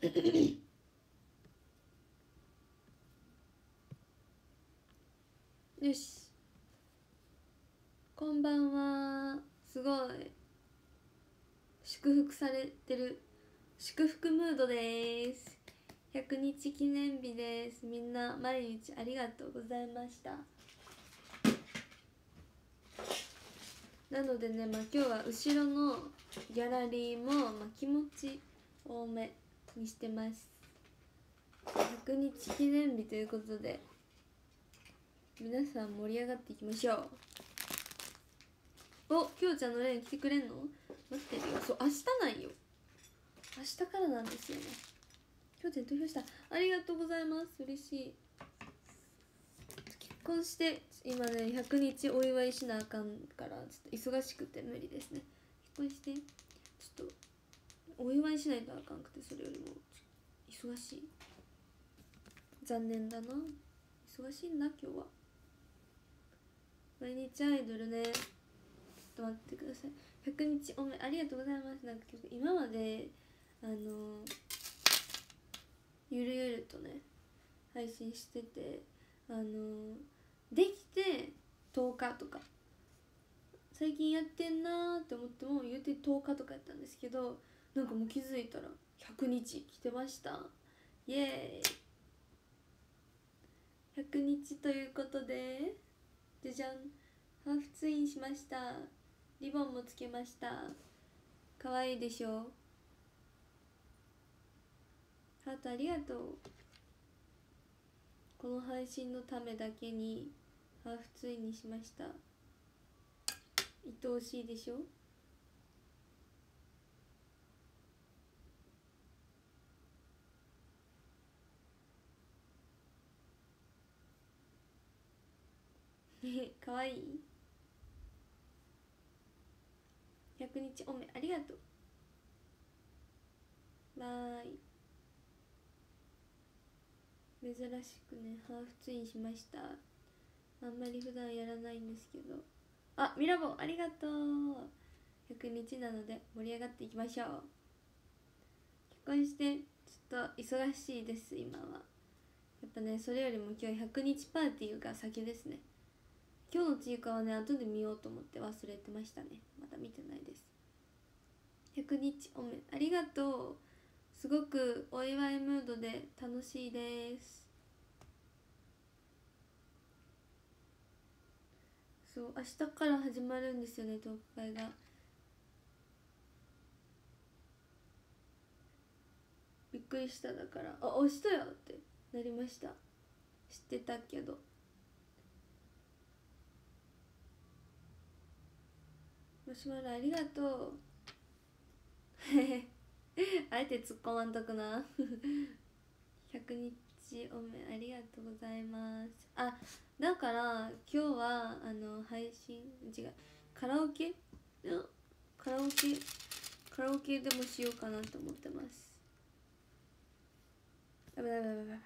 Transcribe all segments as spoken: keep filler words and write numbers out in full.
よし、こんばんは。すごい祝福されてる、祝福ムードです。ひゃくにち記念日です。みんな毎日ありがとうございました。なのでね、まあ、今日は後ろのギャラリーも、まあ、気持ち多めにしてます。ひゃくにち記念日ということで皆さん盛り上がっていきましょう。お、きょうちゃんのレーン来てくれんの？待ってるよ。そう、明日なんよ。明日からなんですよね。きょうちゃん投票した。ありがとうございます。嬉しい。結婚して今ねひゃくにちお祝いしなあかんからちょっと忙しくて無理ですね。結婚してちょっとお祝いしないとあかんくて、それよりも忙しい。残念だな。忙しいんだ今日は。毎日アイドルね。ちょっと待ってください。ひゃくにちおめありがとうございます。なんか今まであのゆるゆるとね配信してて、あのできてとおかとか最近やってんなーって思っても言うてとおかとかやったんですけど、なんかもう気づいたらひゃくにち来てました。イエーイ。ひゃくにちということで、じゃじゃん、ハーフツインしました。リボンもつけました。かわいいでしょ。ハートありがとう。この配信のためだけにハーフツインにしました。愛おしいでしょ。かわいい。ひゃくにちおめありがとう。バイ。珍しくねハーフツインしました。あんまり普段やらないんですけど。あ、ミラボありがとう。ひゃくにちなので盛り上がっていきましょう。結婚してちょっと忙しいです今は。やっぱね、それよりも今日ひゃくにちパーティーが先ですね。今日の追加はね後で見ようと思って忘れてましたね。まだ見てないです。ひゃくにちおめありがとう。すごくお祝いムードで楽しいです。そう、明日から始まるんですよね、トーク会が。びっくりした。だからあ、明日やってなりました。知ってたけど。マシュマロありがとう。あえて突っ込まんとくな。ひゃくにちおめありがとうございます。あ、だから今日はあの配信違うカラオケカラオケカラオケでもしようかなと思ってます。やばいやばいやばい。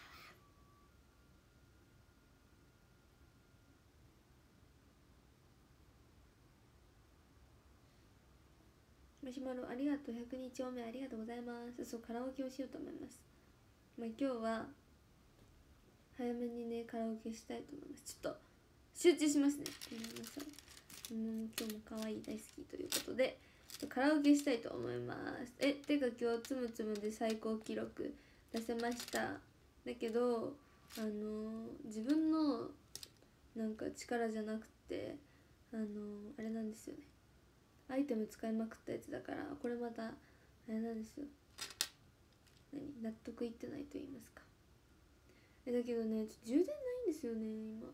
マシュマロありがとう。ひゃくにちおめありがとうございます。そう、カラオケをしようと思います。まあ、今日は早めにねカラオケしたいと思います。ちょっと集中しますね。ごめんなさい。うん、今日も可愛い大好きということでカラオケしたいと思います。え、てか今日つむつむで最高記録出せました。だけどあのー、自分のなんか力じゃなくてあのー、あれなんですよね。アイテム使いまくったやつだから、これまたあれなんですよ。何、納得いってないと言いますか。えだけどね、ちょっと充電ないんですよね今。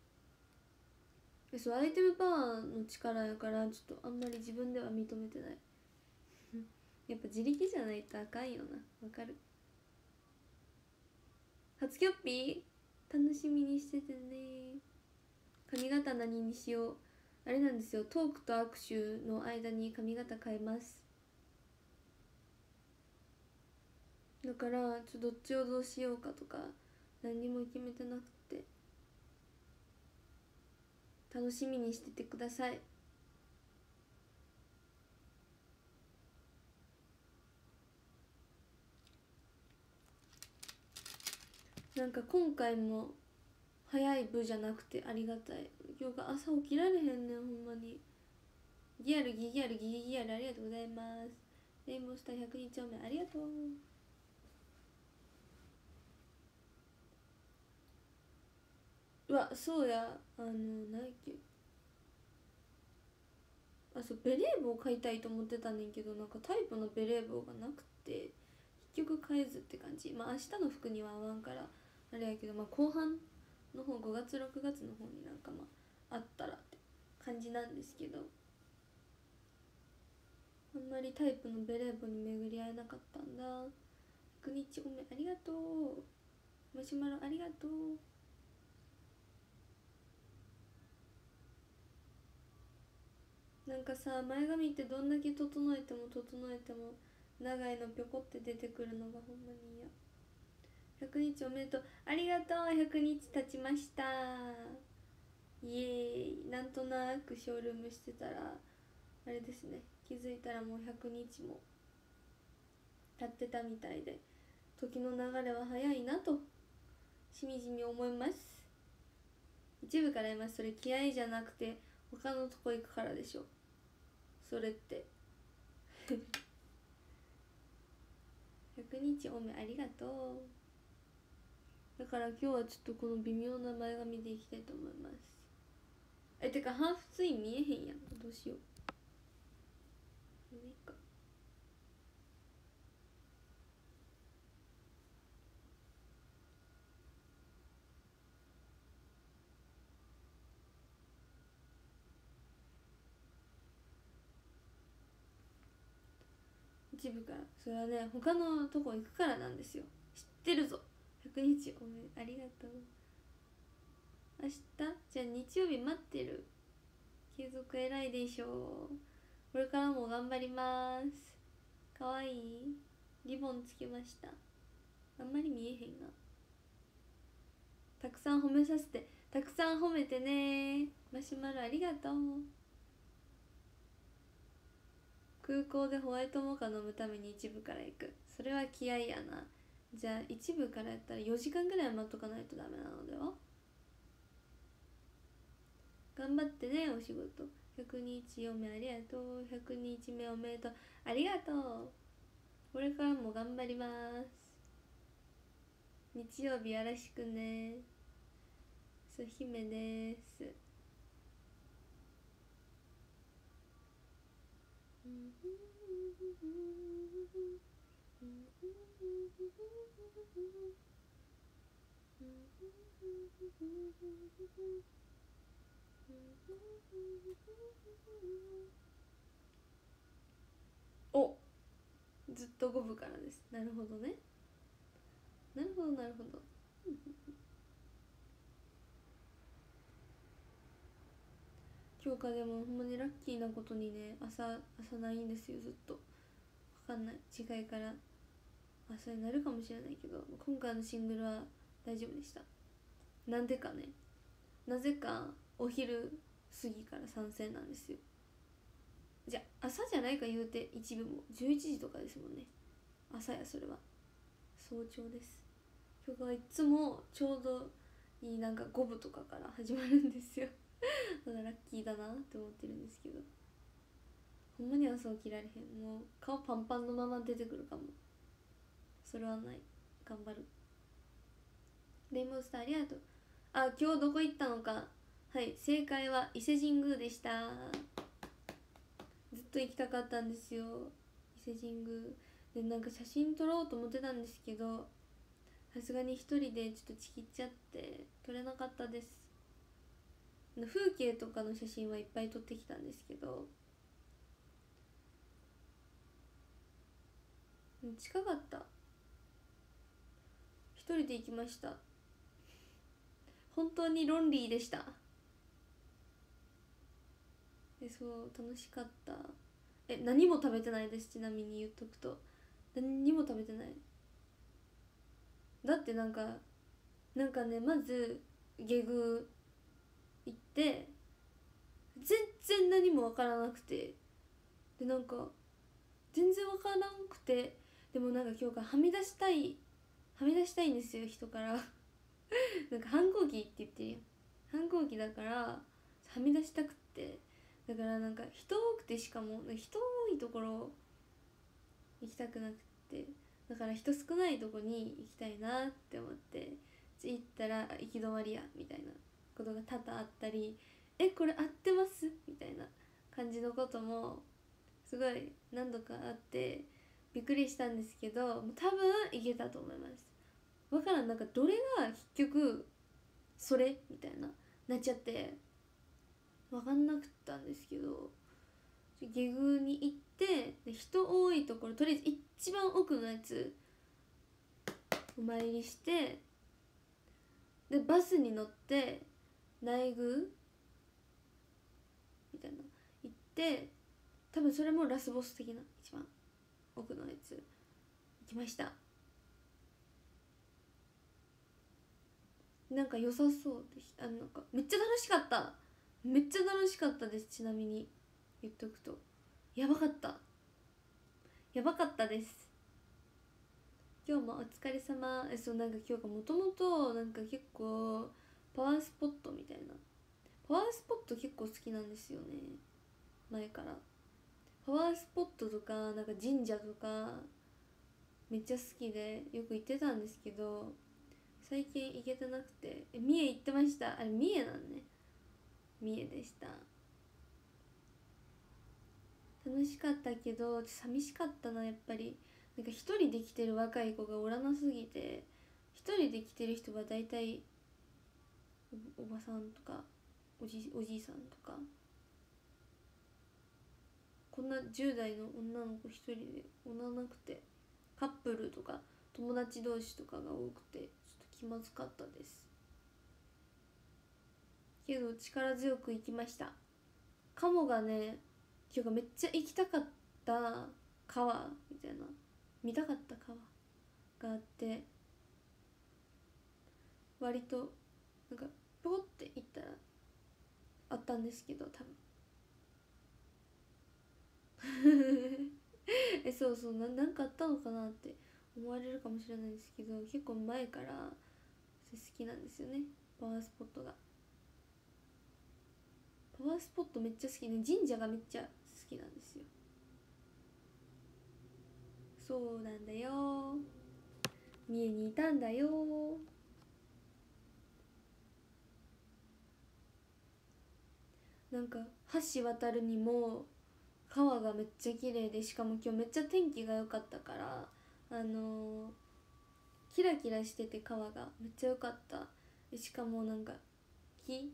そう、アイテムパワーの力やからちょっとあんまり自分では認めてないやっぱ自力じゃないとあかんよな。わかる。初キョッピー楽しみにしててね。髪型何にしよう。あれなんですよ、トークと握手の間に髪型変えます。だからちょっとどっちをどうしようかとか何にも決めてなくて、楽しみにしててください。 なんか今回も早い部じゃなくてありがたい。今日が朝起きられへんねんほんまに。ギアルギギアルギギギアルありがとうございます。レインボースターひゃくにちょうめありがとう。うわ、そうや、あの何やっけ、あ、そう、ベレー帽買いたいと思ってたねんけど、なんかタイプのベレー帽がなくて結局買えずって感じ。まあ明日の服には合わんからあれやけど、まあ後半の方、ごがつろくがつの方になんかまああったらって感じなんですけど、あんまりタイプのベレー帽に巡り合えなかったんだ。ひゃくにちおめありがとう。マシュマロありがとう。なんかさ、前髪ってどんだけ整えても整えても長いのぴょこって出てくるのがほんまに嫌。ひゃくにちおめでとう。ありがとう。ひゃくにち経ちました。イエーイ。なんとなくショールームしてたらあれですね、気づいたらもうひゃくにちも経ってたみたいで、時の流れは早いなとしみじみ思います。一部から言います。それ気合じゃなくて他のとこ行くからでしょそれってひゃくにちおめありがとう。だから今日はちょっとこの微妙な前髪でいきたいと思います。え、てかハーフツイン見えへんやん。どうしよう。いいか。一部から、それはね他のとこ行くからなんですよ。知ってるぞ。ひゃくにちおめありがとう。明日じゃあ日曜日待ってる。継続偉いでしょう。これからも頑張ります。かわいいリボンつけました。あんまり見えへんな。たくさん褒めさせて、たくさん褒めてね。マシュマロありがとう。空港でホワイトモカ飲むために一部から行く。それは気合いやな。じゃあ一部からやったらよじかんぐらい待っとかないとダメなのでは。頑張ってねお仕事。ひゃくにちおめありがとう。ひゃくにちめおめでとう。ありがとう。これからも頑張ります。日曜日よろしくね。そう、姫です。お、ずっとごぶからです。なるほどね。なるほどなるほど。今日かでもほんまにラッキーなことにね、朝朝ないんですよ。ずっと分かんない、次回から朝になるかもしれないけど、今回のシングルは大丈夫でした。なんでかね、なぜかお昼過ぎから参戦なんですよ。じゃあ朝じゃないか言うて、一部もじゅういちじとかですもんね。朝や、それは早朝です。曲はいつもちょうどいいなんかごぶとかから始まるんですよだからラッキーだなって思ってるんですけど、ほんまに朝起きられへん。もう顔パンパンのまま出てくるかも。それはない。頑張る。レインボースターありがとう。あ、今日どこ行ったのか。はい、正解は伊勢神宮でした。ずっと行きたかったんですよ、伊勢神宮で。なんか写真撮ろうと思ってたんですけど、さすがに一人でちょっとちぎっちゃって撮れなかったです。風景とかの写真はいっぱい撮ってきたんですけど、近かった。一人で行きました。本当にロンリーでした。で、そう楽しかった。え、何も食べてないです。ちなみに言っとくと、何にも食べてない。だってなんかなんかね、まず下宮行って全然何も分からなくて、でなんか全然分からなくて、でもなんか今日からはみ出したいはみ出したいんですよ、人からなんか反抗期って言ってるやん。反抗期だからはみ出したくって、だからなんか人多くて、しかも人多いところ行きたくなくて、だから人少ないとこに行きたいなって思って、行ったら行き止まりやみたいなことが多々あったり、えこれ合ってますみたいな感じのこともすごい何度かあってびっくりしたんですけど、多分いけたと思います。わからん、なんかどれが結局それみたいななっちゃって分かんなくったんですけど、下宮に行ってで人多いところ、とりあえず一番奥のやつお参りして、でバスに乗って内宮みたいな行って、多分それもラスボス的な一番奥のやつ行きました。なんか良さそうでした。あのなんかめっちゃ楽しかった、めっちゃ楽しかったです。ちなみに言っとくとやばかったやばかったです。今日もお疲れ様。えそうなんか今日がもともとなんか結構パワースポットみたいな、パワースポット結構好きなんですよね、前から。パワースポットとかなんか神社とかめっちゃ好きでよく行ってたんですけど、最近行けてなくて、え三重行ってました。あれ三重なんね、三重でした。楽しかったけど寂しかったな、やっぱり。なんか一人で来てる若い子がおらなすぎて、一人で来てる人は大体 お, おばさんとかおじおじいさんとか、こんなじゅう代の女の子一人でおらなくて、カップルとか友達同士とかが多くてちょっと気まずかったです。けど力強く行きました。カモがね、今日がめっちゃ行きたかった川みたいな、見たかった川があって、割となんかポコって行ったらあったんですけど、多分えそうそう、ななんかあったのかなって思われるかもしれないですけど、結構前から好きなんですよね、パワースポットが。パワースポットめっちゃ好きね、神社がめっちゃ好きなんですよ。そうなんだよ、三重にいたんだよ。なんか橋渡るにも川がめっちゃ綺麗で、しかも今日めっちゃ天気が良かったから、あのー、キラキラしてて川がめっちゃ良かった。しかもなんか木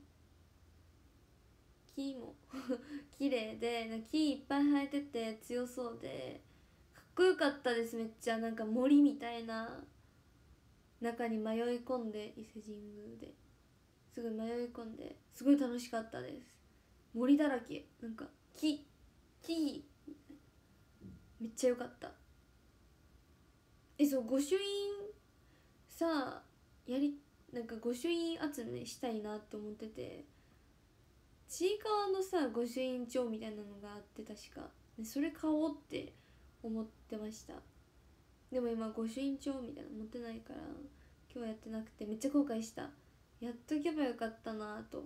木も綺麗で、なんか木いっぱい生えてて強そうでかっこよかったです。めっちゃなんか森みたいな中に迷い込んで、伊勢神宮ですごい迷い込んで、すごい楽しかったです。森だらけ、なんか木木めっちゃ良かった。えそう御朱印さ、やりなんか御朱印集めしたいなって思ってて、ちいかわのさ御朱印帳みたいなのがあって、確かそれ買おうって思ってました。でも今御朱印帳みたいなの持ってないから今日はやってなくてめっちゃ後悔した。やっとけばよかったなと。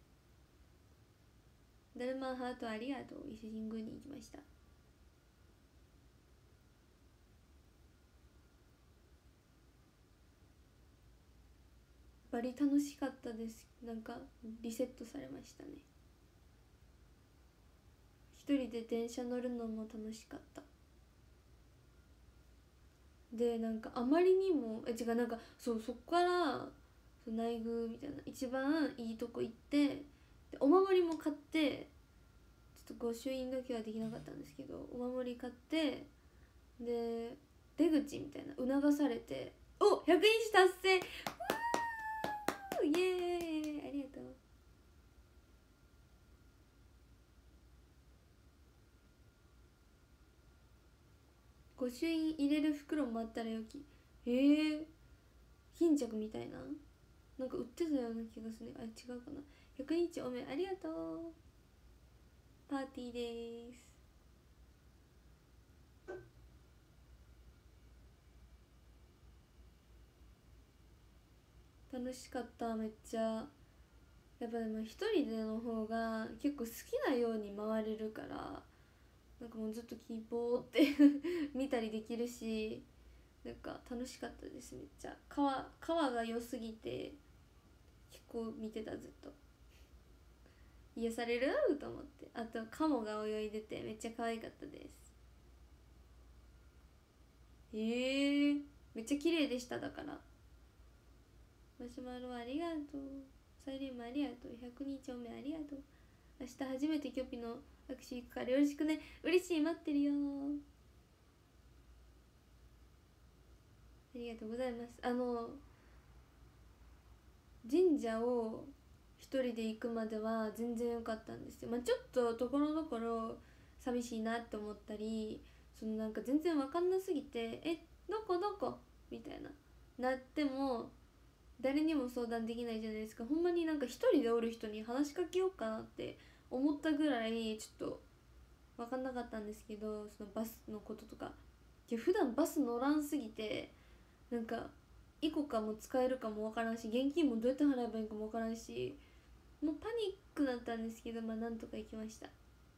ダルマンハートありがとう。伊勢神宮に行きました。バリ楽しかったです。なんかリセットされましたね。一人で電車乗るのも楽しかった。でなんかあまりにもえ違うなんかそうそっから内宮みたいな一番いいとこ行って、でお守りも買って、ちょっと御朱印だけはできなかったんですけどお守り買って、で出口みたいな促されて、おひゃくにち達成、イエーイ、ありがとう。御朱印入れる袋もあったらよき。えー、巾着みたいななんか売ってたような気がする。あれ違うかな。ひゃくにちおめありがとう。パーティーでーす。 楽しかった。めっちゃやっぱでも一人での方が結構好きなように回れるから、なんかもうずっとキーボーって見たりできるし、なんか楽しかったです。めっちゃ川川が良すぎて結構見てた、ずっと癒されると思って。あとカモが泳いでてめっちゃ可愛かったです。えー、めっちゃ綺麗でした。だからマシュマロありがとう、サイリウムありがとう、ひゃくにちょうめありがとう。明日初めてキョピの握手行くからよろしくね。嬉しい、待ってるよ。ありがとうございます。あの神社を一人で行くまでは全然良かったんですよ。まあ、ちょっとところどころ寂しいなって思ったり、そのなんか全然分かんなすぎて「えどこどこ?」みたいななっても誰にも相談できないじゃないですか。ほんまになんか一人でおる人に話しかけようかなって思ったぐらいちょっと分かんなかったんですけど、そのバスのこととか。いや普段バス乗らんすぎて、なんかイコカも使えるかもわからんし、現金もどうやって払えばいいかもわからんし、もうパニックだったんですけど、まあなんとか行きました。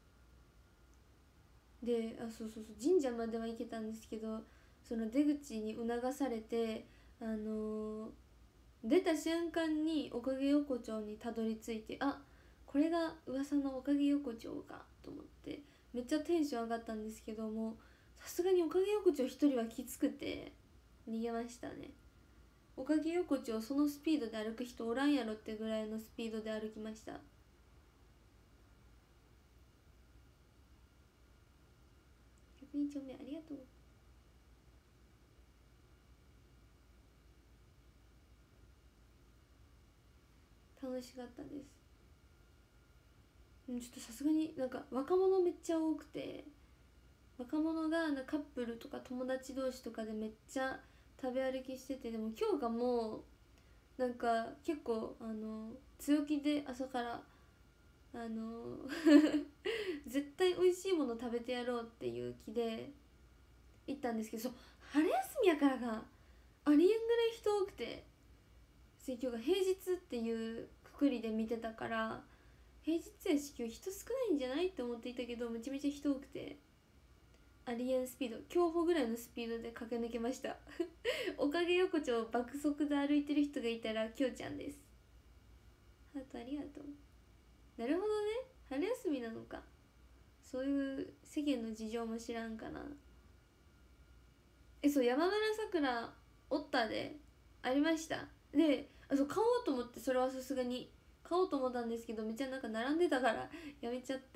で、あ、そうそうそう、神社までは行けたんですけど、その出口に促されて、あのー出た瞬間におかげ横丁にたどり着いて、あ、これが噂のおかげ横丁かと思ってめっちゃテンション上がったんですけども、さすがにおかげ横丁一人はきつくて逃げましたね。おかげ横丁そのスピードで歩く人おらんやろってぐらいのスピードで歩きました。ひゃくにちょうめありがとう。楽しかったです。ちょっとさすがになんか若者めっちゃ多くて、若者がなカップルとか友達同士とかでめっちゃ食べ歩きしてて、でも今日がもうなんか結構あの強気で朝からあの絶対美味しいもの食べてやろうっていう気で行ったんですけど、そう春休みやからがありえんぐらい人多くて、今日が平日っていうくくりで見てたから、平日やし今日人少ないんじゃないって思っていたけど、めちゃめちゃ人多くて、ありえんスピード、競歩ぐらいのスピードで駆け抜けましたおかげ横丁を爆速で歩いてる人がいたらきょうちゃんです。ハートありがとう。なるほどね、春休みなのか。そういう世間の事情も知らんかな。え、そう、山村さくらおったでありました。で、あ、そう買おうと思って、それはさすがに買おうと思ったんですけど、めっちゃなんか並んでたからやめちゃった。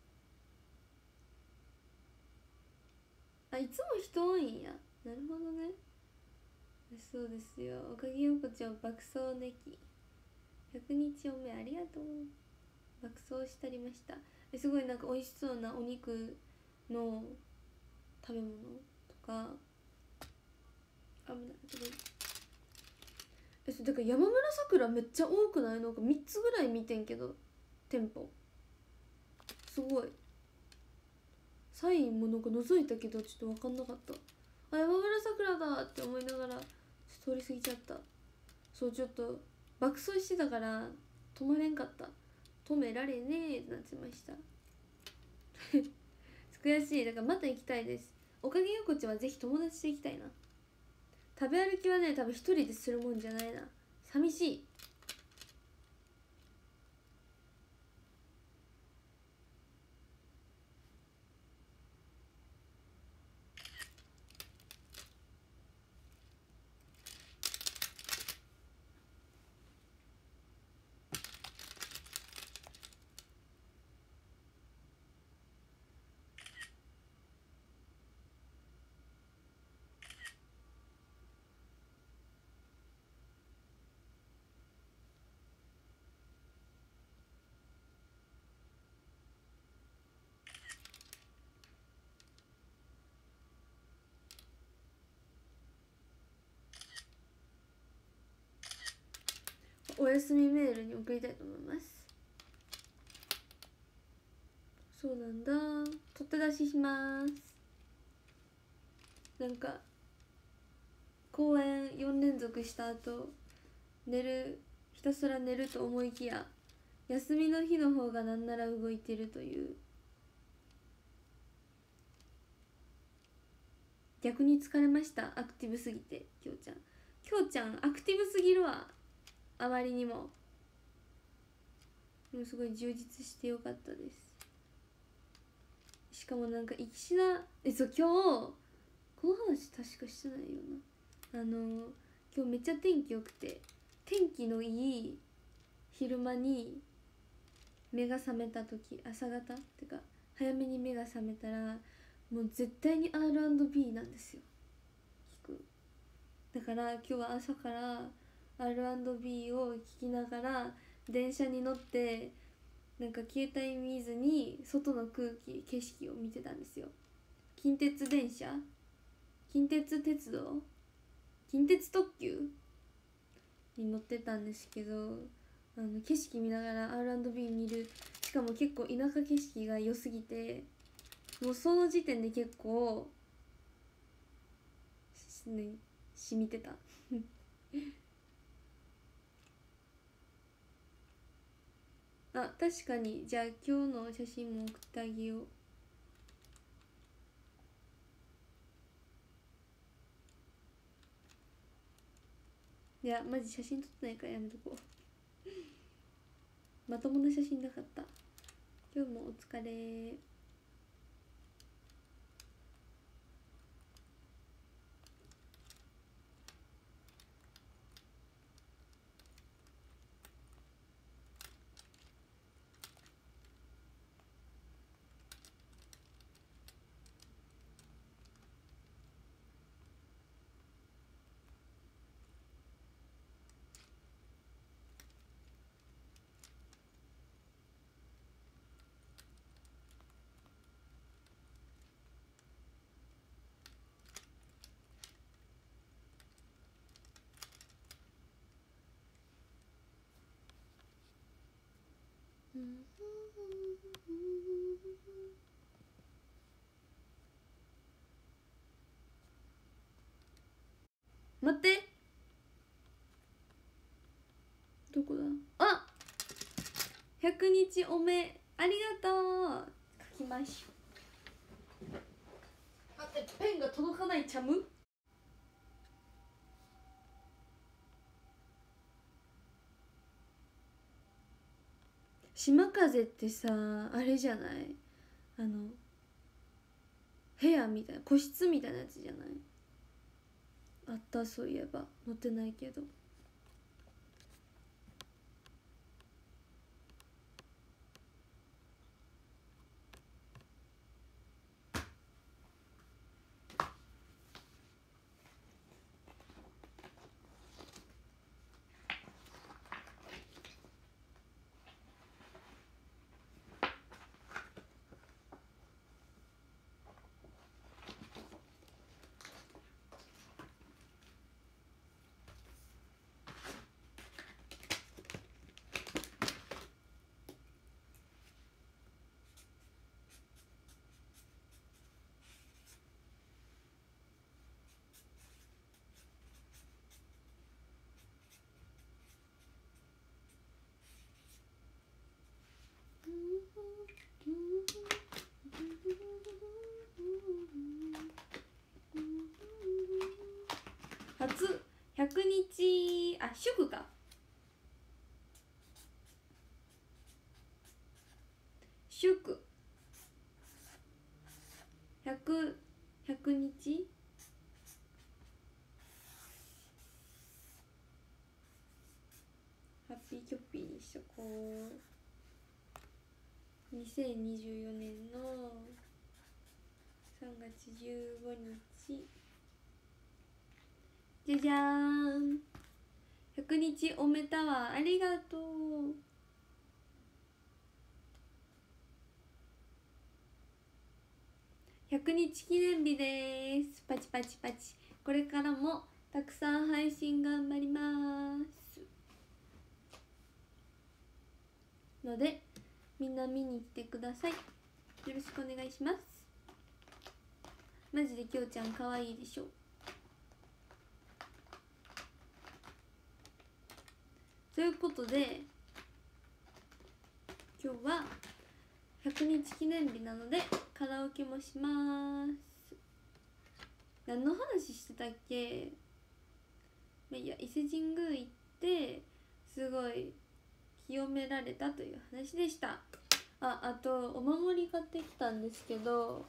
あ、いつも人多いんや。なるほどね。そうですよ、おかげ横丁爆走ネキひゃくにちおめありがとう。爆走したりました。え、すごいなんか美味しそうなお肉の食べ物とか、危ない、すごい。え、そうだから山村さくらめっちゃ多くない？なんかみっつぐらい見てんけど、店舗すごい。サインもなんか覗いたけどちょっと分かんなかった。あ、山村さくらだって思いながら通り過ぎちゃった。そう、ちょっと爆走してたから止まれんかった。止められねえってなってました悔しい。だからまた行きたいです。おかげ横丁はぜひ友達と行きたいな。食べ歩きはね、多分一人でするもんじゃないな。寂しい。お休みメールに送りたいと思います。そうなんだ、取って出しします。なんか公演よん連続した後寝るひたすら寝ると思いきや休みの日の方がなんなら動いてるという、逆に疲れました。アクティブすぎて。きょうちゃんきょうちゃんアクティブすぎるわ、あまりにも。でもすごい充実してよかったです。しかもなんか生きしなえそう今日この話確かしてないよな。あの今日めっちゃ天気良くて、天気のいい昼間に目が覚めた時、朝方ってか早めに目が覚めたらもう絶対に アールアンドビー なんですよ、聞く。だから今日は朝から アールアンドビー を聞きながら電車に乗って、なんか携帯見ずに外の空気景色を見てたんですよ。近鉄電車近鉄鉄道近鉄特急に乗ってたんですけど、あの景色見ながら アールアンドビー 見る、しかも結構田舎景色が良すぎて、もうその時点で結構ねしみてたあ、確かに。じゃあ今日の写真も送ってあげよう。いやマジ写真撮ってないからやめとこうまともな写真なかった。今日もお疲れ。待って、どこだ。あ、ひゃくにちおめありがとう。書きましょう。待って、ペンが届かない。チャム島風ってさ、あれじゃない、あの部屋みたいな、個室みたいなやつじゃない。あった、そういえば。載ってないけど。初ひゃくにち、あ、祝か。祝ひゃく、ひゃくにちハッピーキョッピーにしとこう。にせんにじゅうよねんのさんがつじゅうごにち、じゃじゃーん。ひゃくにちおめたわ、ありがとう。ひゃくにち記念日です。パチパチパチ。これからもたくさん配信頑張りますので、みんな見に来てください。よろしくお願いします。マジできょうちゃんかわいいでしょ。 ということで今日はひゃくにち記念日なのでカラオケもします。何の話してたっけ。まあ、いや伊勢神宮行ってすごい清められたという話でした。あ、あとお守り買ってきたんですけど、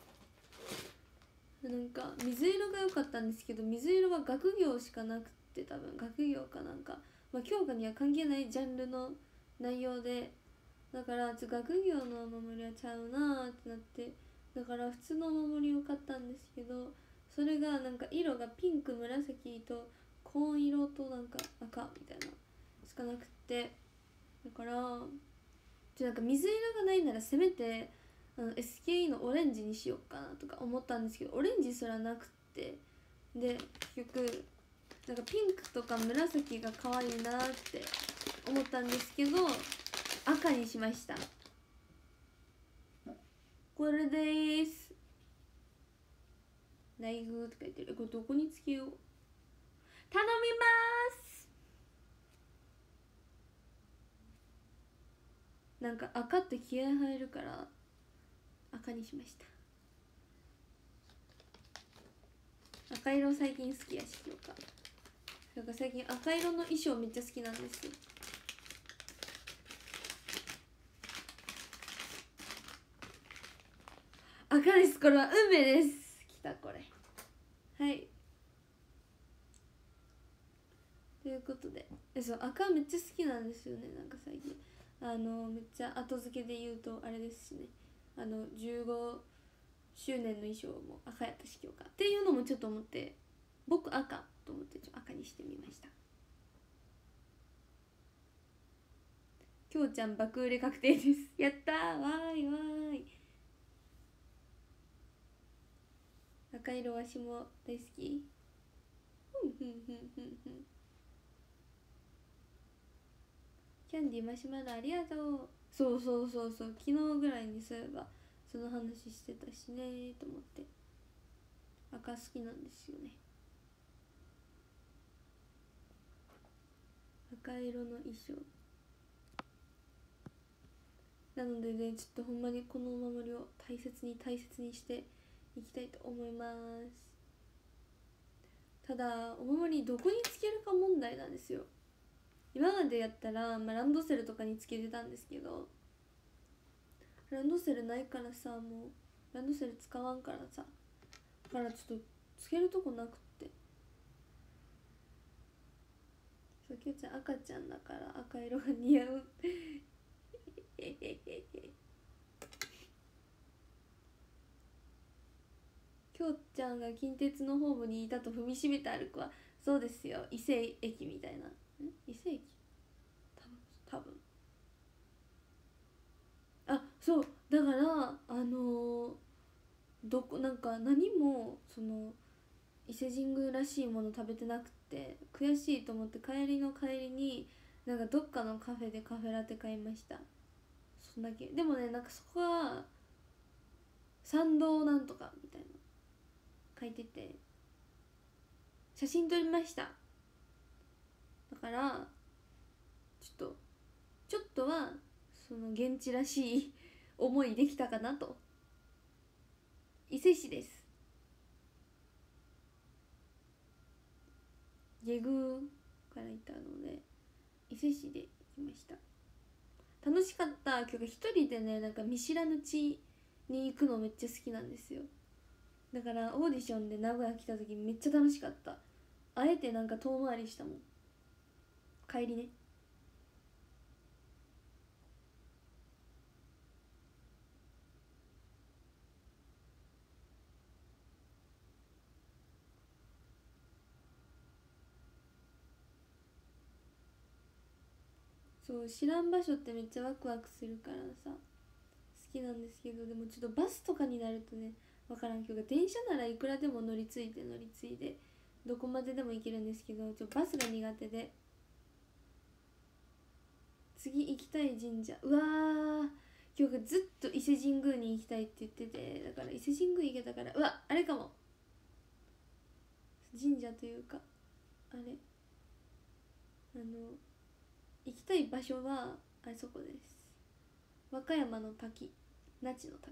なんか水色が良かったんですけど、水色は学業しかなくて、多分学業かなんか、まあ、教科には関係ないジャンルの内容で、だからちょ学業のお守りはちゃうなーってなって、だから普通のお守りを買ったんですけど、それがなんか色がピンク、紫と紺色となんか赤みたいなしかなくって、だからちょなんか水色がないならせめてあの エスケーイー のオレンジにしようかなとか思ったんですけど、オレンジすらなくって、で結局なんかピンクとか紫が可愛いなって思ったんですけど赤にしました。これでーす。ライフとか言ってる。これどこにつけよう。頼みます。なんか赤って気合入るから赤にしました。赤色最近好きやしようか。なんか最近赤色の衣装めっちゃ好きなんですよ。赤です。これは運命です。きたこれ。はい。ということで、えそう赤めっちゃ好きなんですよね。なんか最近あのめっちゃ後付けで言うとあれですしね。あのじゅうごしゅうねんの衣装も赤やったし今日かっていうのもちょっと思って、僕赤と思ってちょっと赤にしてみました。きょうちゃん爆売れ確定です。やったー。わーいわーい。赤色わしも大好き。ふんふんふんふんふん。キャンディーマシュマロありがとう。そうそうそうそう、昨日ぐらいにそういえばその話してたしねーと思って。赤好きなんですよね。赤色の衣装なのでね、ちょっとほんまにこのお守りを大切に大切にしていきたいと思います。ただお守りどこにつけるか問題なんですよ。今までやったら、まあ、ランドセルとかにつけてたんですけど、ランドセルないからさ、もうランドセル使わんからさ、だからちょっとつけるとこなくって、そう、きょうちゃん赤ちゃんだから赤色が似合うきょうちゃんが近鉄のホームにいたと踏みしめて歩くは、そうですよ、伊勢駅みたいな。ん伊勢駅多分多分あ、そうだからあのー、どこなんか何もその伊勢神宮らしいもの食べてなくて悔しいと思って、帰りの帰りになんかどっかのカフェでカフェラテ買いました。そんだけ。でもね、なんかそこは参道なんとかみたいな書いてて写真撮りました。だからちょっとちょっとはその現地らしい思いできたかなと。伊勢市です。下宮からいたので伊勢市で行きました。楽しかった。今日一人でね、なんか見知らぬ地に行くのめっちゃ好きなんですよ。だからオーディションで名古屋来た時めっちゃ楽しかった。あえてなんか遠回りしたもん、帰りね。そう、知らん場所ってめっちゃワクワクするからさ好きなんですけど、でもちょっとバスとかになるとね分からんけど、電車ならいくらでも乗り継いで乗り継いでどこまででも行けるんですけど、ちょバスが苦手で。次行きたい神社、うわー、今日ずっと伊勢神宮に行きたいって言ってて、だから伊勢神宮行けたから、うわあれかも、神社というかあれ、あの行きたい場所はあそこです。和歌山の滝、那智の滝。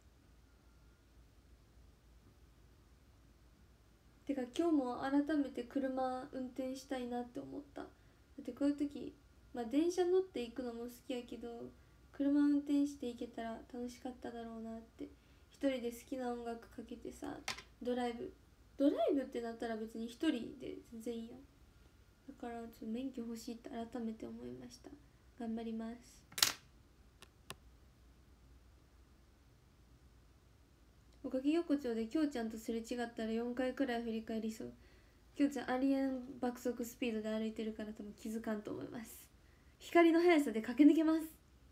てか今日も改めて車運転したいなって思った。だってこういう時、まあ電車乗って行くのも好きやけど、車運転して行けたら楽しかっただろうなって。一人で好きな音楽かけてさ、ドライブドライブってなったら別に一人で全然いいやん。だからちょっと免許欲しいって改めて思いました。頑張ります。おかげ横丁できょうちゃんとすれ違ったらよんかいくらい振り返りそう。きょうちゃんありえん爆速スピードで歩いてるから多分気づかんと思います。光の速さで駆け抜けます。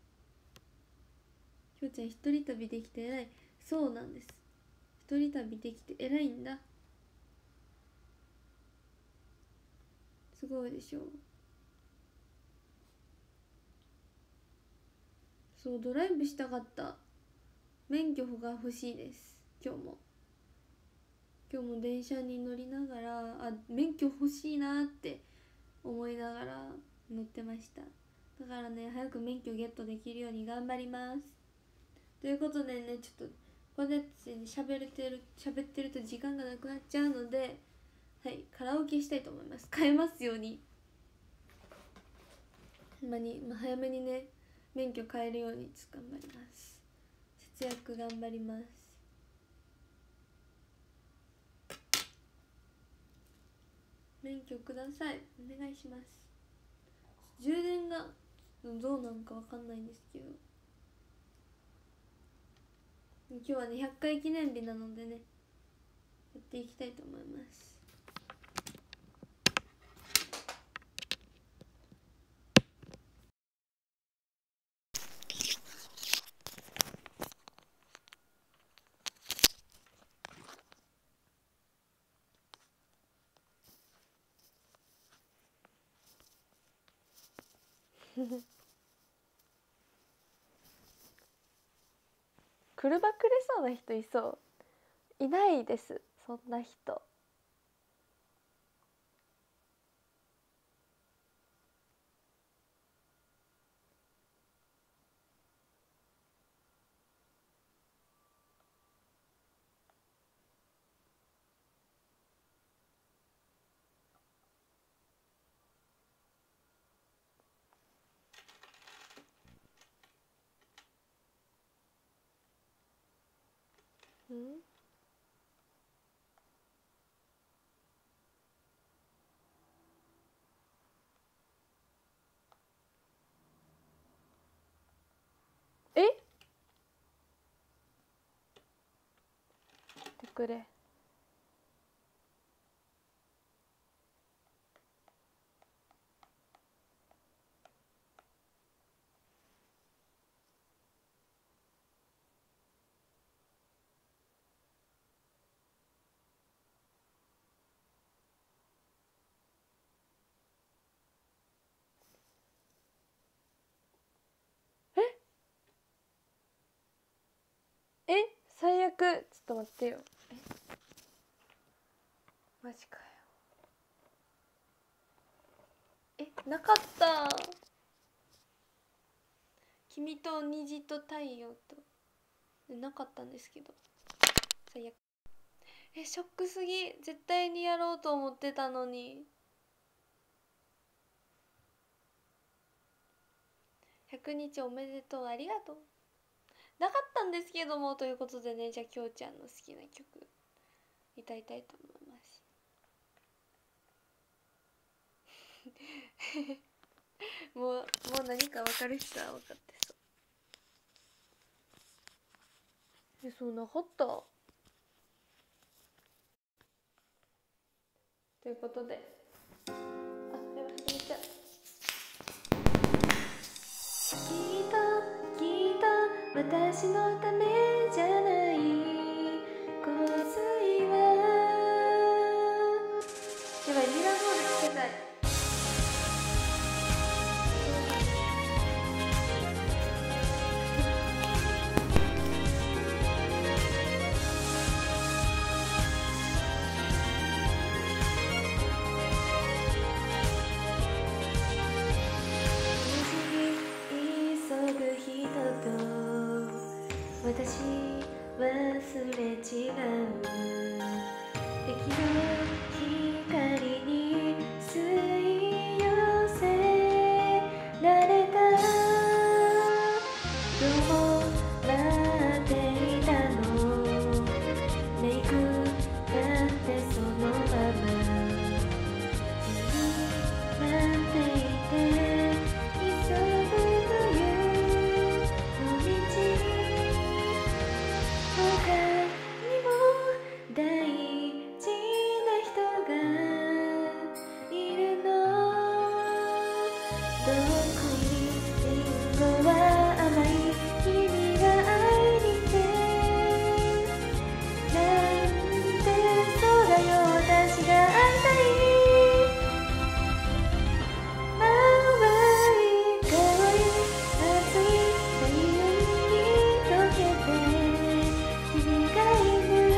きょうちゃん一人旅できて偉い。そうなんです。一人旅できて偉いんだ。すごいでしょ。そう、ドライブしたかった。免許が欲しいです。今日も今日も電車に乗りながら、あ、免許欲しいなって思いながら乗ってました。だからね、早く免許ゲットできるように頑張ります。ということでね、ちょっとこれで喋れてる喋ってると時間がなくなっちゃうので、はい、カラオケしたいと思います。買えますように。ほんまに、まあ、早めにね免許買えるようにちょっと頑張ります。節約頑張ります。免許ください、お願いします。充電がどうなんかわかんないんですけど、今日はねひゃっかい記念日なのでね、やっていきたいと思います。車くれそうな人いそう？いないです、そんな人。ん？え？ってくれ。え？え？最悪。ちょっと待ってよ。え？マジかよ。え、なかった。君と虹と太陽となかったんですけど、最悪。え、ショックすぎ。絶対にやろうと思ってたのに。ひゃくにちおめでとう、ありがとう。なかったんですけども、ということでね、じゃあきょうちゃんの好きな曲歌いたいと思います。もうもう何か分かる人は分かってそう。え、そうなかった。ということで、あ、やばい、始めちゃう。きっときっと私のためじゃない香水は。やばい、ミラーボールつけたい。 私忘れ違う駅の光に吸い寄せられたどうも待っていたのメイクだってそのまま気になっていて急ぐ冬の道他にも大事な人がいるのどっこいリンゴは甘い君が会いに来てなんてそうだよ私が会いたい淡い香り熱い太陽に溶けて君がいる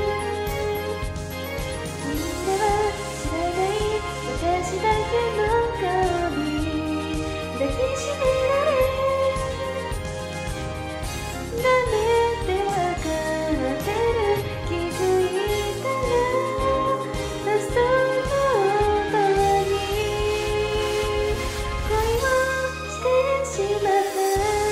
みんなは知らない私だけの顔に抱きしめられ舐めてわかってる気づいたらラストの音に恋をしてしまった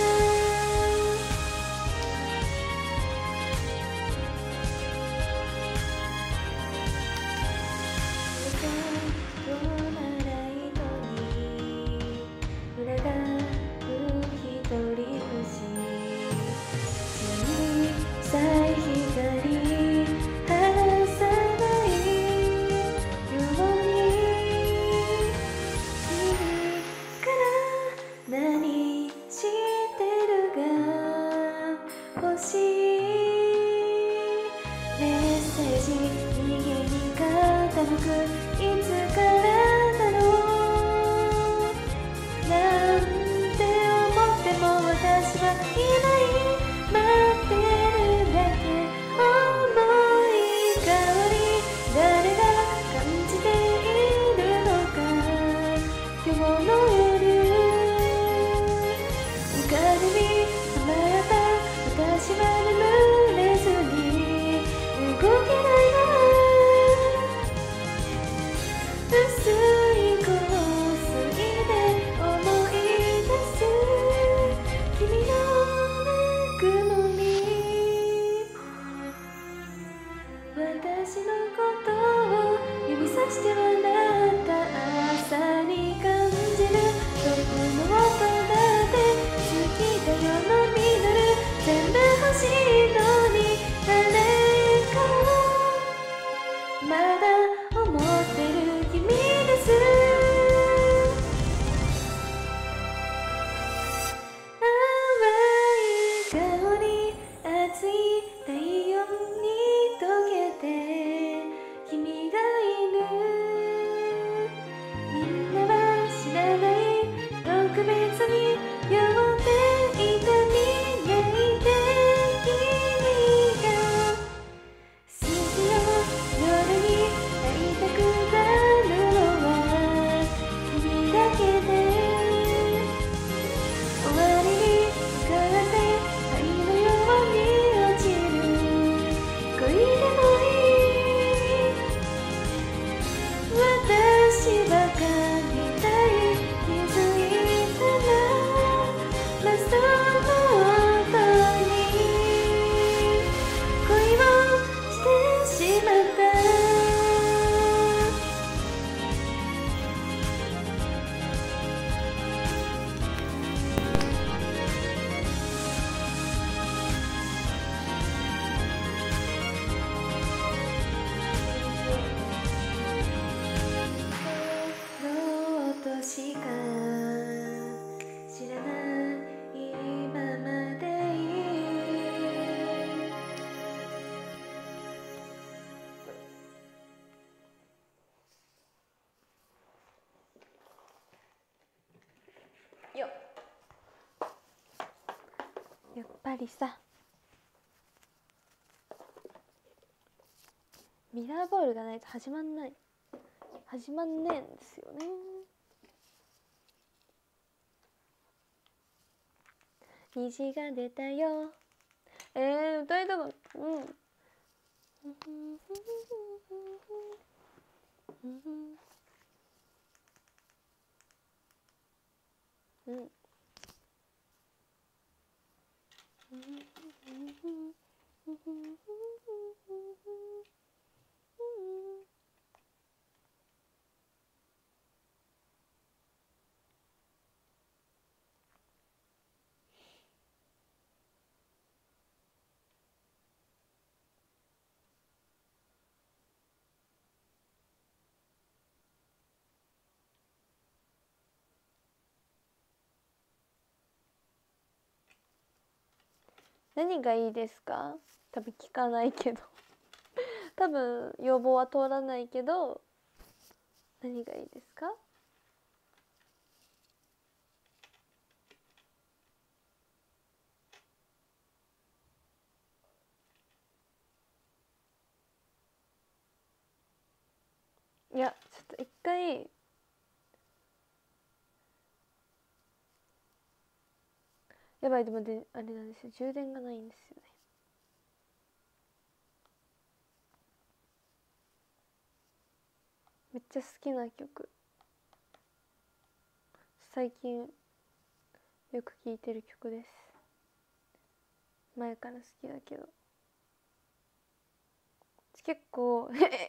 どんなライトに群がる一人星小さい光離さないように君から何してるが欲しいメッセージ逃げに傾くいつからだろうなんて思っても私はいない待ってるだけ重い香り誰が感じているのか今日の夜浮かれにはまった私は眠れずに動けないまま薄い香水で思い出す君のぬくもり私のことを指さして笑った朝に感じるどこの音だって好きだよの実る全部欲しいのに誰かをまだ思ってる君です淡い香り熱い太陽に溶けて君がいるみんなは知らない特別に酔っていたみたいで君が好きよ夜に会いたくなるのは君だけで終わりに向かって愛のように落ちる恋でもいい私ばかりたい気づいたらラストの音に恋をしてしまったの音しか知らないままでいいよやっぱりさミラーボールがないと始まんない始まんねえんですよね。虹が出たよ遠歌いたかった。うんうん。何がいいですか？多分聞かないけど多分要望は通らないけど、何がいいですか？いや、ちょっと一回やばい、でもであれなんですよ、充電がないんですよね。めっちゃ好きな曲、最近よく聴いてる曲です。前から好きだけど結構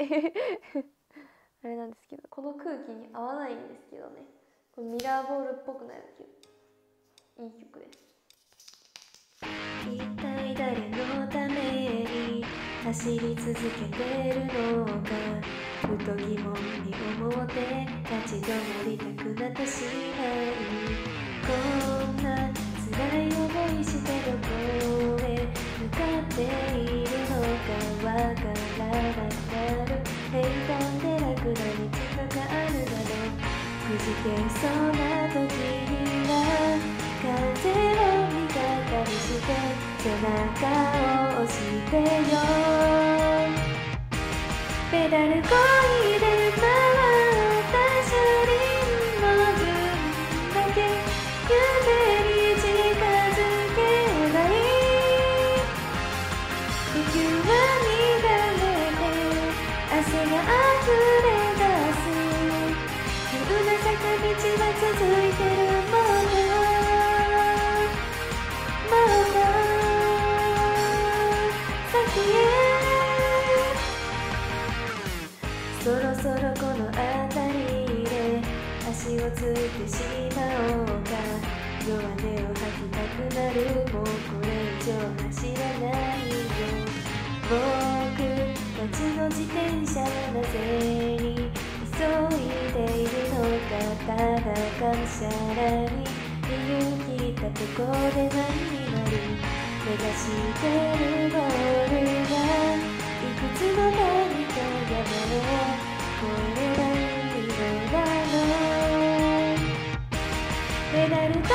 あれなんですけど、この空気に合わないんですけどね。これミラーボールっぽくないだけいい曲です。一体誰のために走り続けてるのか、ふと疑問に思って立ち止まりたくなってしまう。こんな辛い思いしてどこへ向かっているのかわからなくなる。平坦で楽な道とかあるだろう。くじけそうな時には風を味方にして背中を押してよ。ペダルこいで回った車輪の分だけ夢に近づけばいい。呼吸は乱れて汗が溢れ出す。急な坂道は続いてるもの。もう先へそろそろこの辺りで足をついてしまおうか。弱音を吐きたくなる。もうこれ以上走らないよ。僕たちの自転車はなぜに急いでいるのか。ただがむしゃらに逃げ切ったとこで何になる。目指してるゴールはいくつの何か山を越えればいいのだろう。ペダル止めて休ん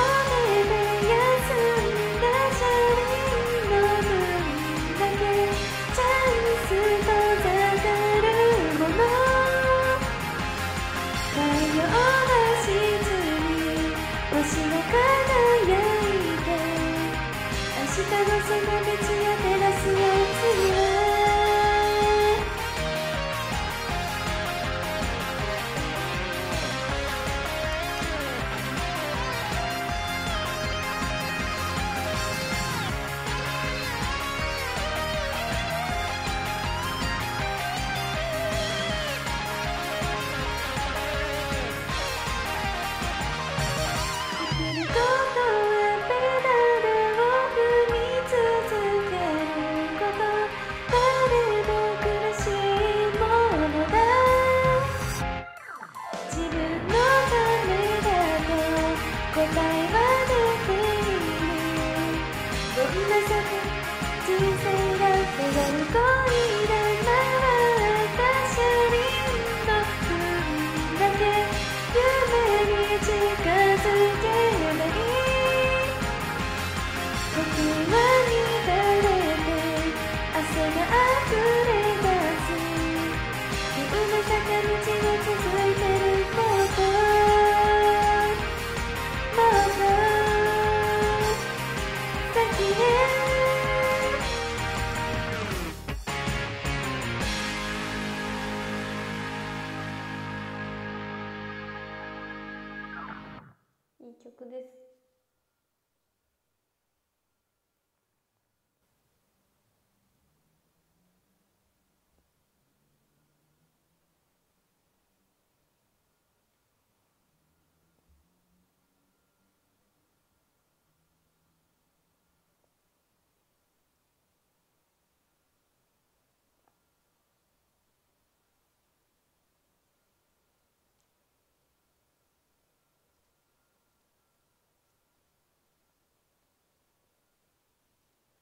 だ車輪の分だけチャンスとざかるもの。太陽は沈み星が輝いて明日のその道を照らすよ。次は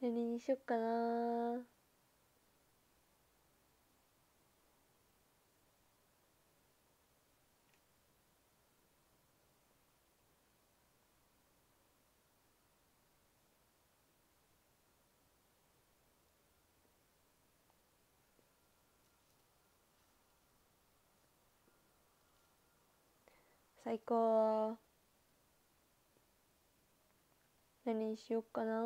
何にしよっかな。最高。何にしよっかな。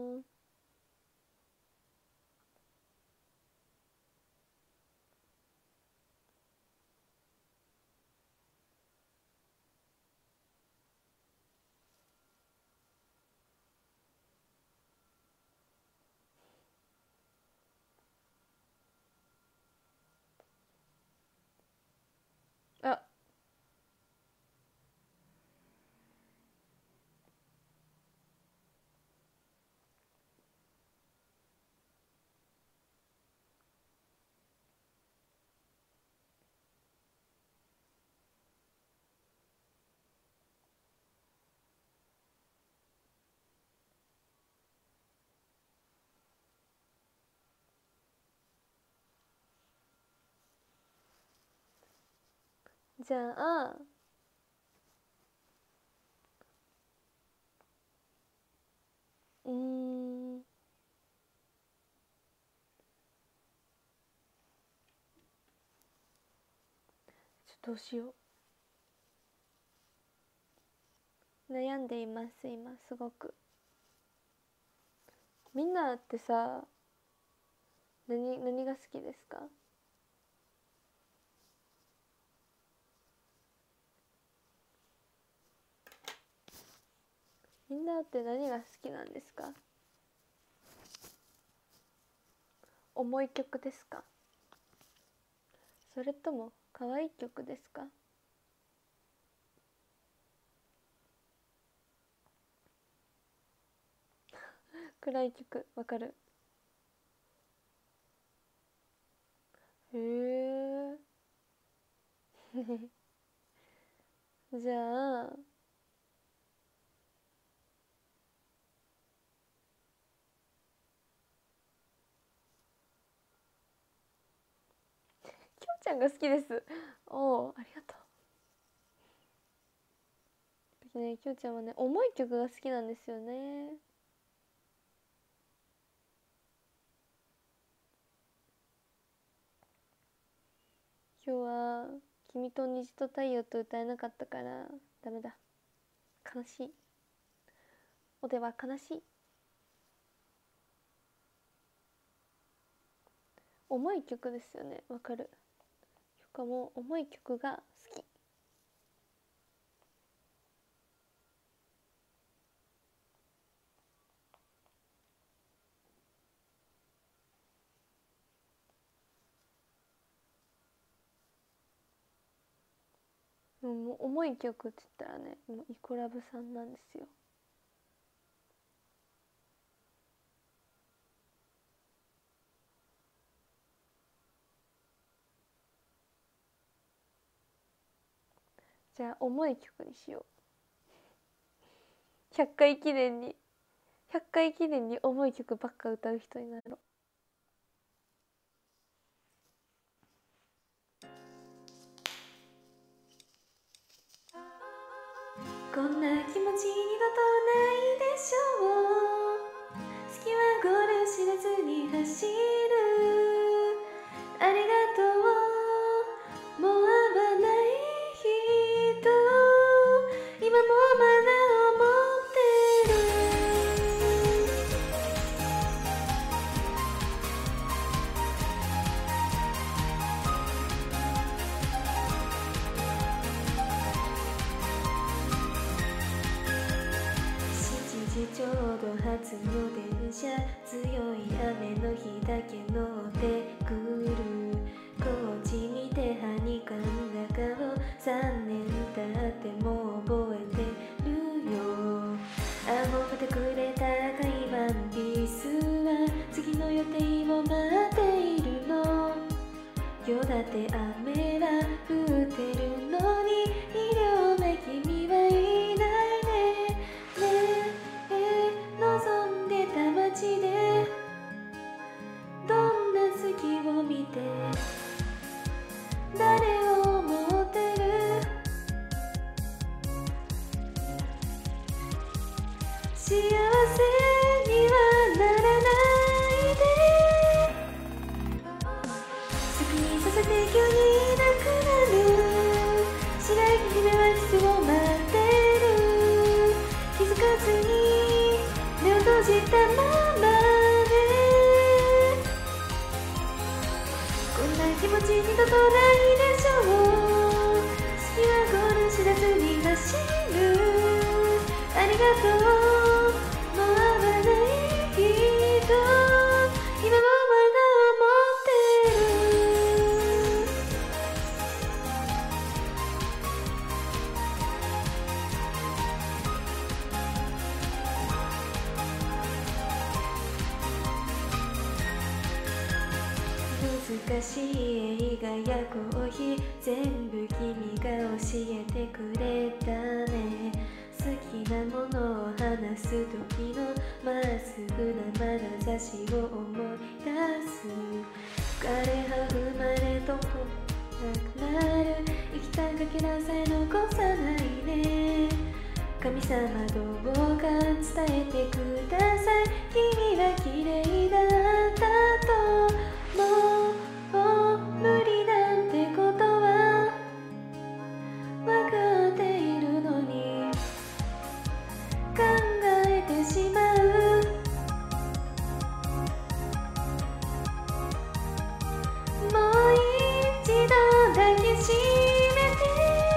あ、じゃあうーんちょっとどうしよう。悩んでいます今すごく。みんなってさ、何何が好きですか？みんなって何が好きなんですか？重い曲ですか？それとも可愛い曲ですか？暗い曲わかる。へえじゃあきょうちゃんが好きです。おお、ありがとう。ね、きょうちゃんはね重い曲が好きなんですよね。今日は君と虹と太陽と歌えなかったからダメだ。悲しい。おでは悲しい。重い曲ですよね。わかる。しかも重い曲が好き。もう重い曲って言ったらね、もうイコラブさんなんですよ。じゃあ重い曲にしよう。ひゃっかい記念にひゃっかい記念に重い曲ばっか歌う人になろう。こんな気持ち二度とないでしょう。好きはゴール知らずに走る。ありがとう。もう会わない人、今もまだ思ってる。ちょうど初の電車、強い雨の日だけ乗ってくる。こっち見てはにかんだ顔、さんねん経っても覚えてるよ。あ、褒めてくれた赤いワンピースは次の予定を待っているのよ。だって雨は降ってるのにに両目君はいないね。ねえ望んでた街でち二度とないでしょう。月はゴール知らずに走る。ありがとう。もう会わない人、今もまだ思ってる。難しい映画やコーヒー全部君が教えてくれたね。好きなものを話す時のまっすぐな眼差しを思い出す。枯れ葉生まれともなくなる。生きたかけらさえ残さないね。神様どうか伝えてください。君は綺麗だったと。もう無理なんてことは分かっているのに考えてしまう。もう一度抱きしめて。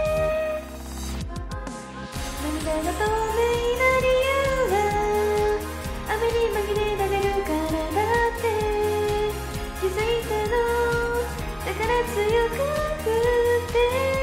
涙が透明な理由は雨に紛れられるからだって気づいたの。だから強く振って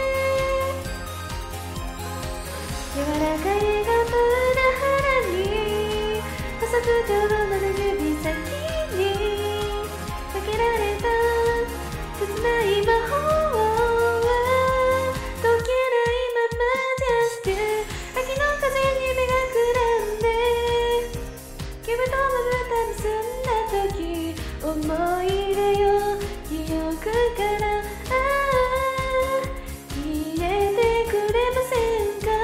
柔らかい笑顔の裏腹に細くて踊る指先にかけられた切ない魔法は解けないまま Just you 秋の風に目がくらんで君とまぶた結んだ時思い出よ記憶からああ消えてくれませんか。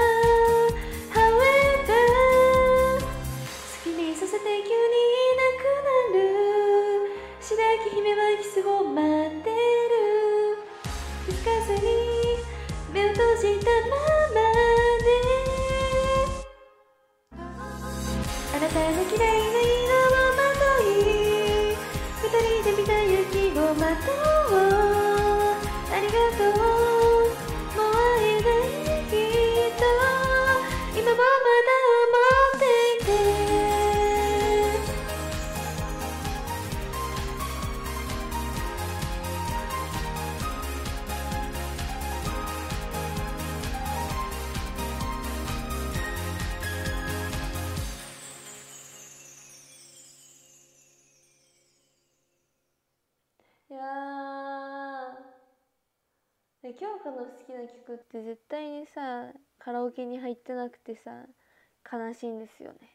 However 好きにさせて急にいなくなる。白き姫はキスを待ってる。気づかずに目を閉じたままであなたの綺麗な色をまとい二人で見た雪をまとう。ありがとう。もう会えない人今もまだ思っていて。いやー、京香の好きな曲って絶対にさカラオケに入ってなくてさ悲しいんですよね。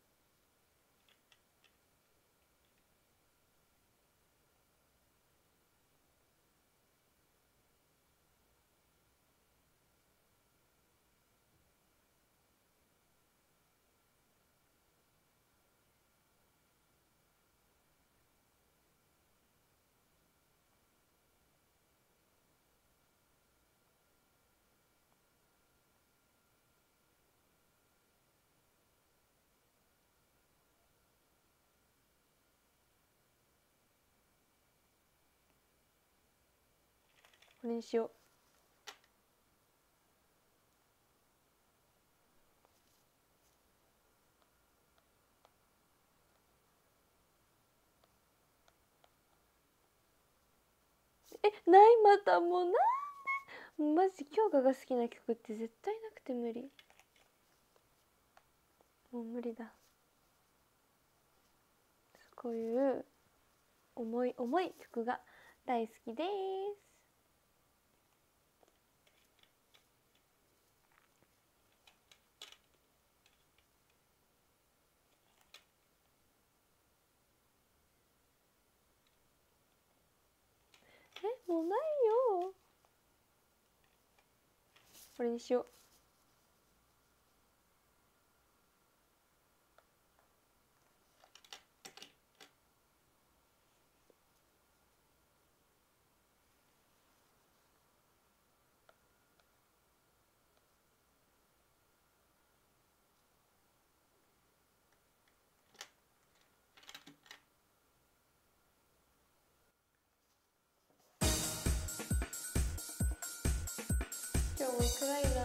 これにしよう。え、ないまたもうなんでマジ京香が好きな曲って絶対なくて無理。もう無理だ。こういう重い重い曲が大好きです。え、もうないよ。これにしよう。 も暗いな。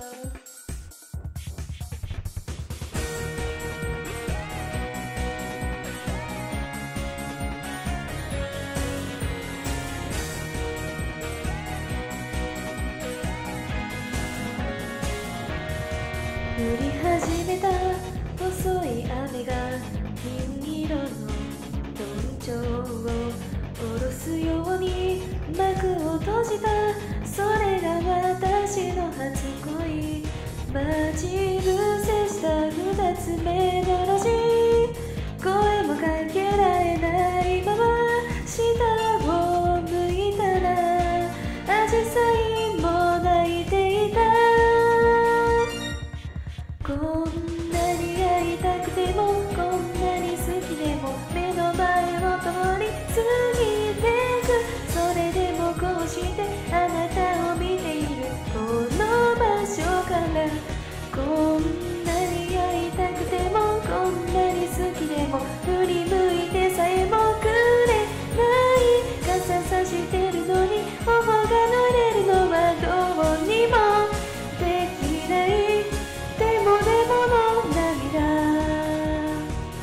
降り始めた細い雨が銀色のどんちょうを下ろすように幕を閉じた。それが私の初恋。待ち伏せした二つ目の路地。声もかけられないまま下を向いたらアジサイも泣いていた。こんなに会いたくてもこんなに好きでも目の前を通り過ぎてく。それでもこうしてあなたを見ているこの場所から。こんなに会いたくてもこんなに好きでも振り向いてさえもくれない。傘さしてるのに頬が濡れるのはどうにもできない。でもでもの涙。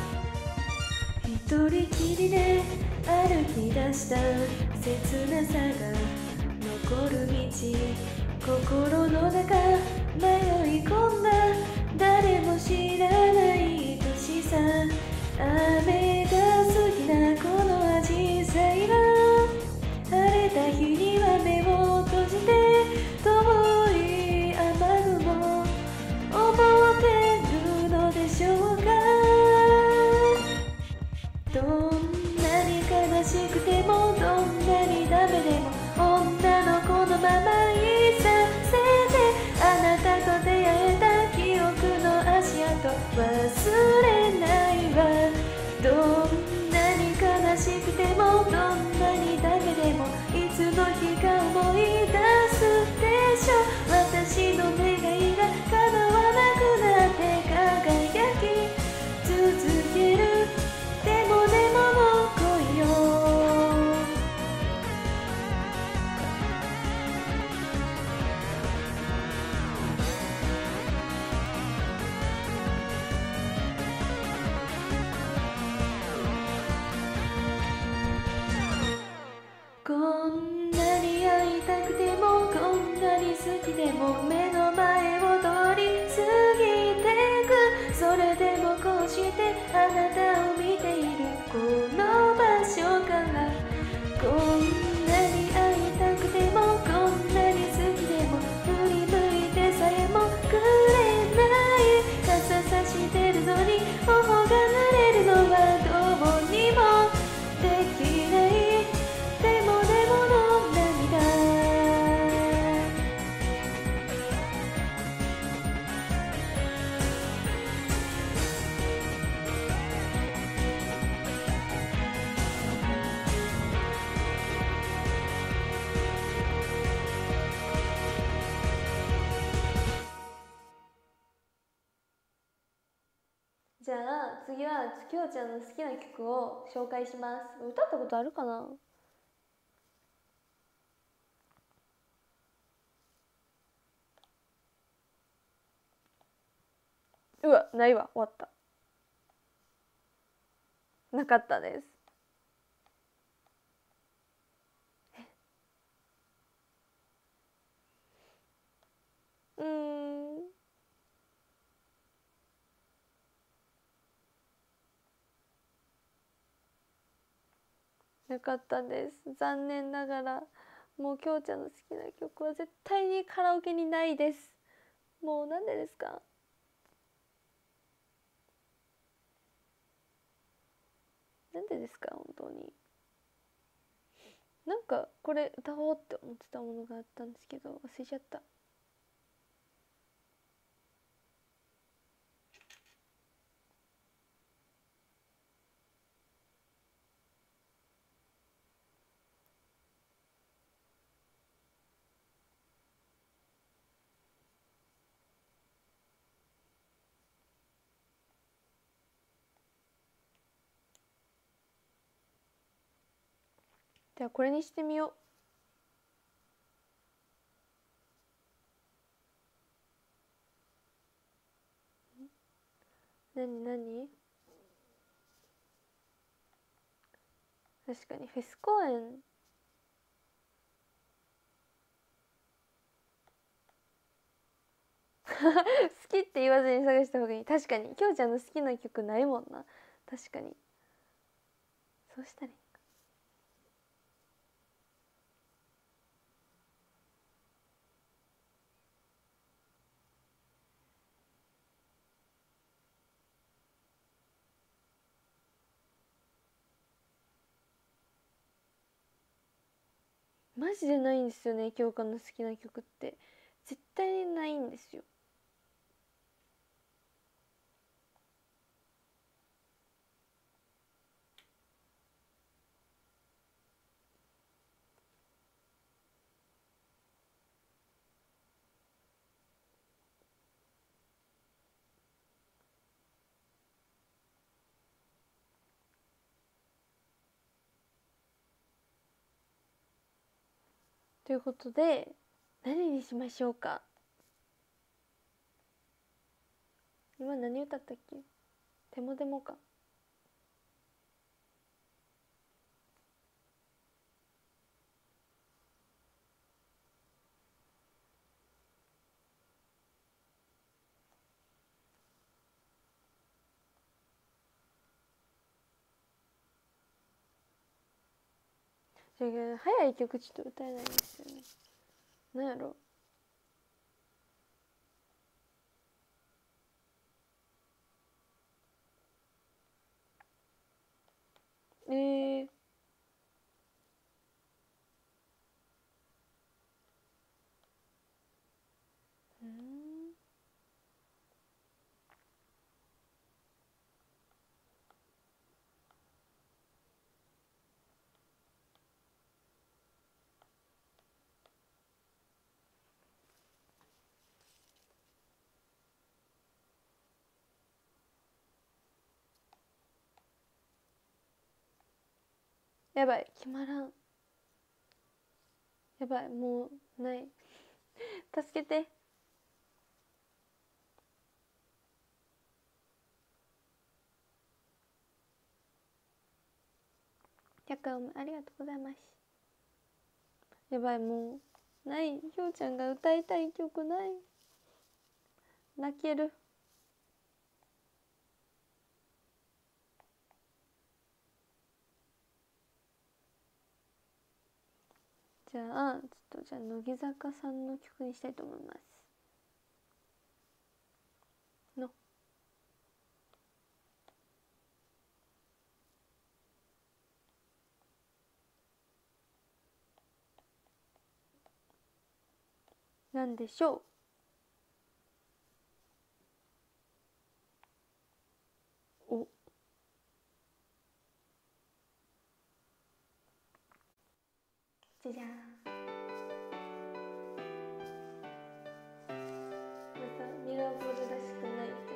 一人きりで歩き出した切なさが残る道。心の中迷い込んだ誰も知らない愛しさ。雨が好きなこのアジサイは晴れた日には目を閉じて遠い雨雲思ってるのでしょうか。どんなに悲しくてもどんなにダメでも女の子のままいさせて。あなたと出会えた記憶の足跡忘れないわ。どんなに悲しくてもどんなにダメでもいつの日か思い出すでしょ。私の願いが叶わなくなって輝き続ける。でもでもの恋よ。こんなに会いたくてもこんなに好きでも目の前を通り過ぎてく。それでもこうしてあなたを見ているこの場所から。こんなに会いたくてもこんなに好きでも振り向いてさえもくれない。傘さしてるのに頬が濡れるのはどうにもできない。でもでもの涙。じゃあ次はきょうちゃんの好きな曲を紹介します。歌ったことあるかな。うわ、ないわ、終わった。なかったです。うーん。なかったです。残念ながらもうきょうちゃんの好きな曲は絶対にカラオケにないです。もうなんでですか。なんでですか本当に。なんかこれ歌おうって思ってたものがあったんですけど忘れちゃった。じゃあこれにしてみよう。 何何確かにフェス公演好きって言わずに探した方がいい。確かにきょうちゃんの好きな曲ないもんな。確かにそうしたらいいか。マジでないんですよね、京香の好きな曲って絶対にないんですよ。ということで何にしましょうか。今何歌ったっけ。デモデモか。それが早い曲ちょっと歌えないんですよね。なんやろ。えー、うんやばい決まらん。やばいもうない助けて。ひゃくえんありがとうございます。やばいもうないひょうちゃんが歌いたい曲ない。泣ける。じゃあちょっとじゃあ乃木坂さんの曲にしたいと思いますの。なんでしょう。おじゃじゃーん。またミラーボールらしくない曲。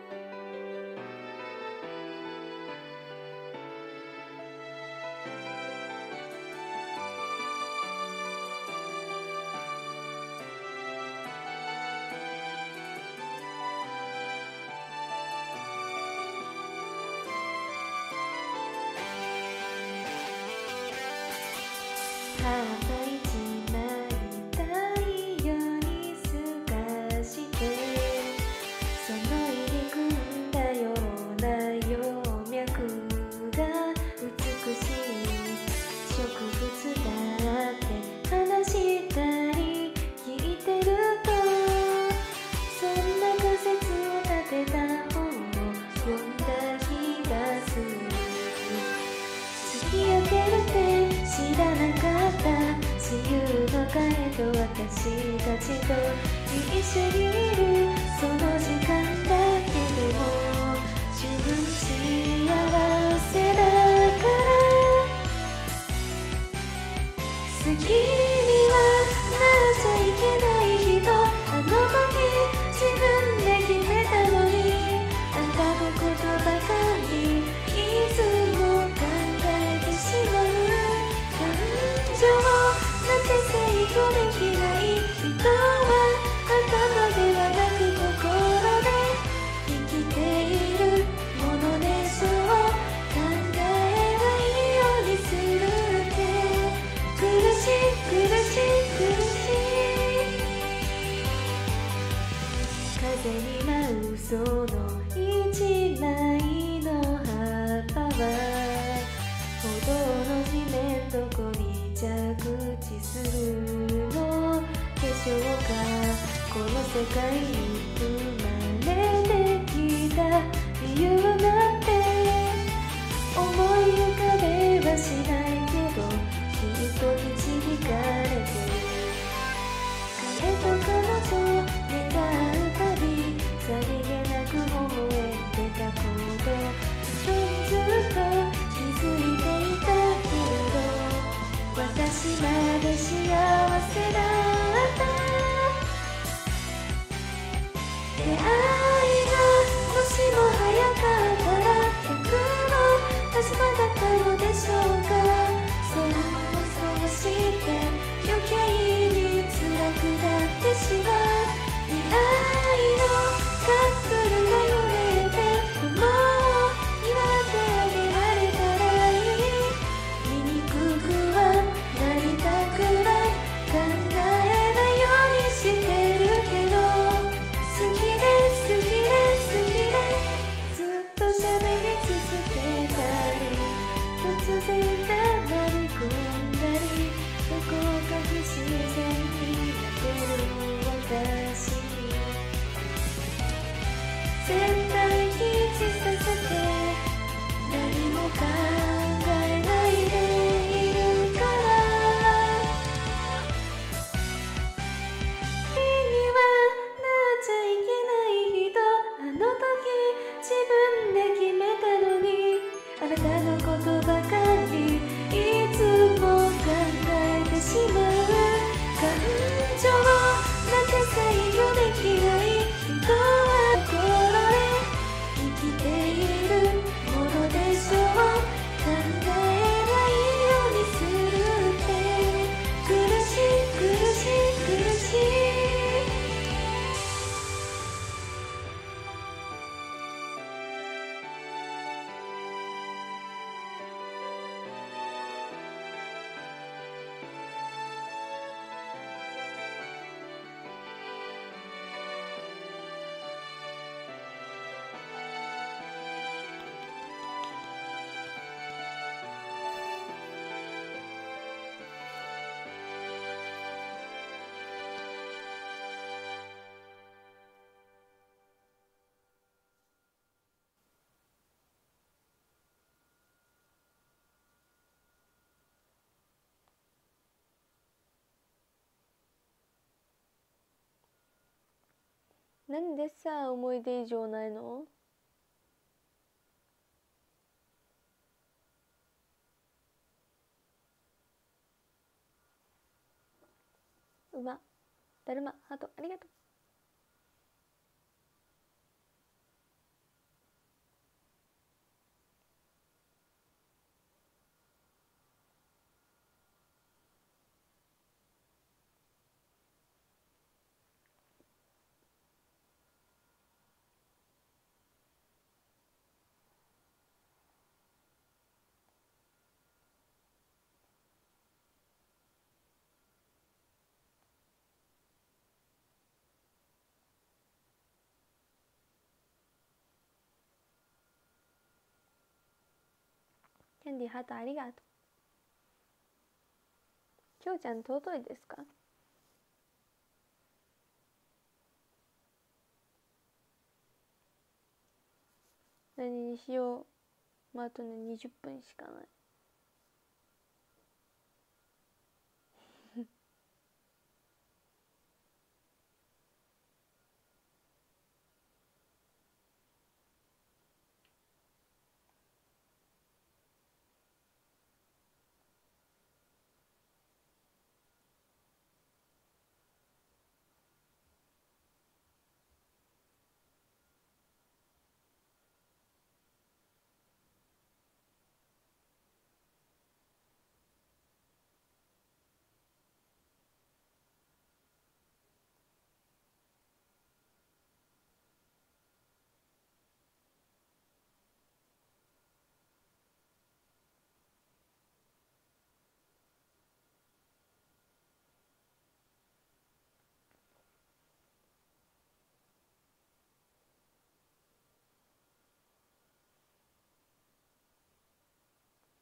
ハート一枚太陽に透かしてその入り組んだような葉脈が美しい植物だって話したり聞いてるとそんな仮説を立てた本を読んだ気がする。突き上げるって知らなかった自由の彼と私たちと一緒にいるその時間だけでも十分幸せだから好きにはなっちゃいけない人あの時自分で決めたのにあんたのことばかりいつも考えてしまう感情なんて制御できない人は頭ではなく心で生きているその一枚の葉っぱは歩道の地面どこに着地するのでしょうか。この世界に生まれてきた理由なんて思い浮かべはしないけどきっと導かれてる。彼と彼女願うたびさりげなく微笑んでたことずっと気づいていたけれど私まで幸せだった出会いがもしも早かったら僕の始まったのでしょうか。そんなそうして余計に辛くなってしまう未来のカップルが揺れてもう祝ってあげられたらいい。醜くはなりたくない考えないようにしてるけど好きで好きで好きでずっと喋り続けたり突然黙り込んだりどこか不自然になってる私に絶対一致させて何も考えないでいるから君はなっちゃいけない人あの時自分で決めたのにあなたのことばかりいつも考えてしまう感情なんて制御できない人は心で生きているものでしょう考えないようにするって苦しい苦しい苦しいなんでさ思い出以上ないの。うまだるまハートありがとう。キャンディーハートありがとう。きょうちゃん尊いですか。何にしよう。まああとねにじゅっぷんしかない。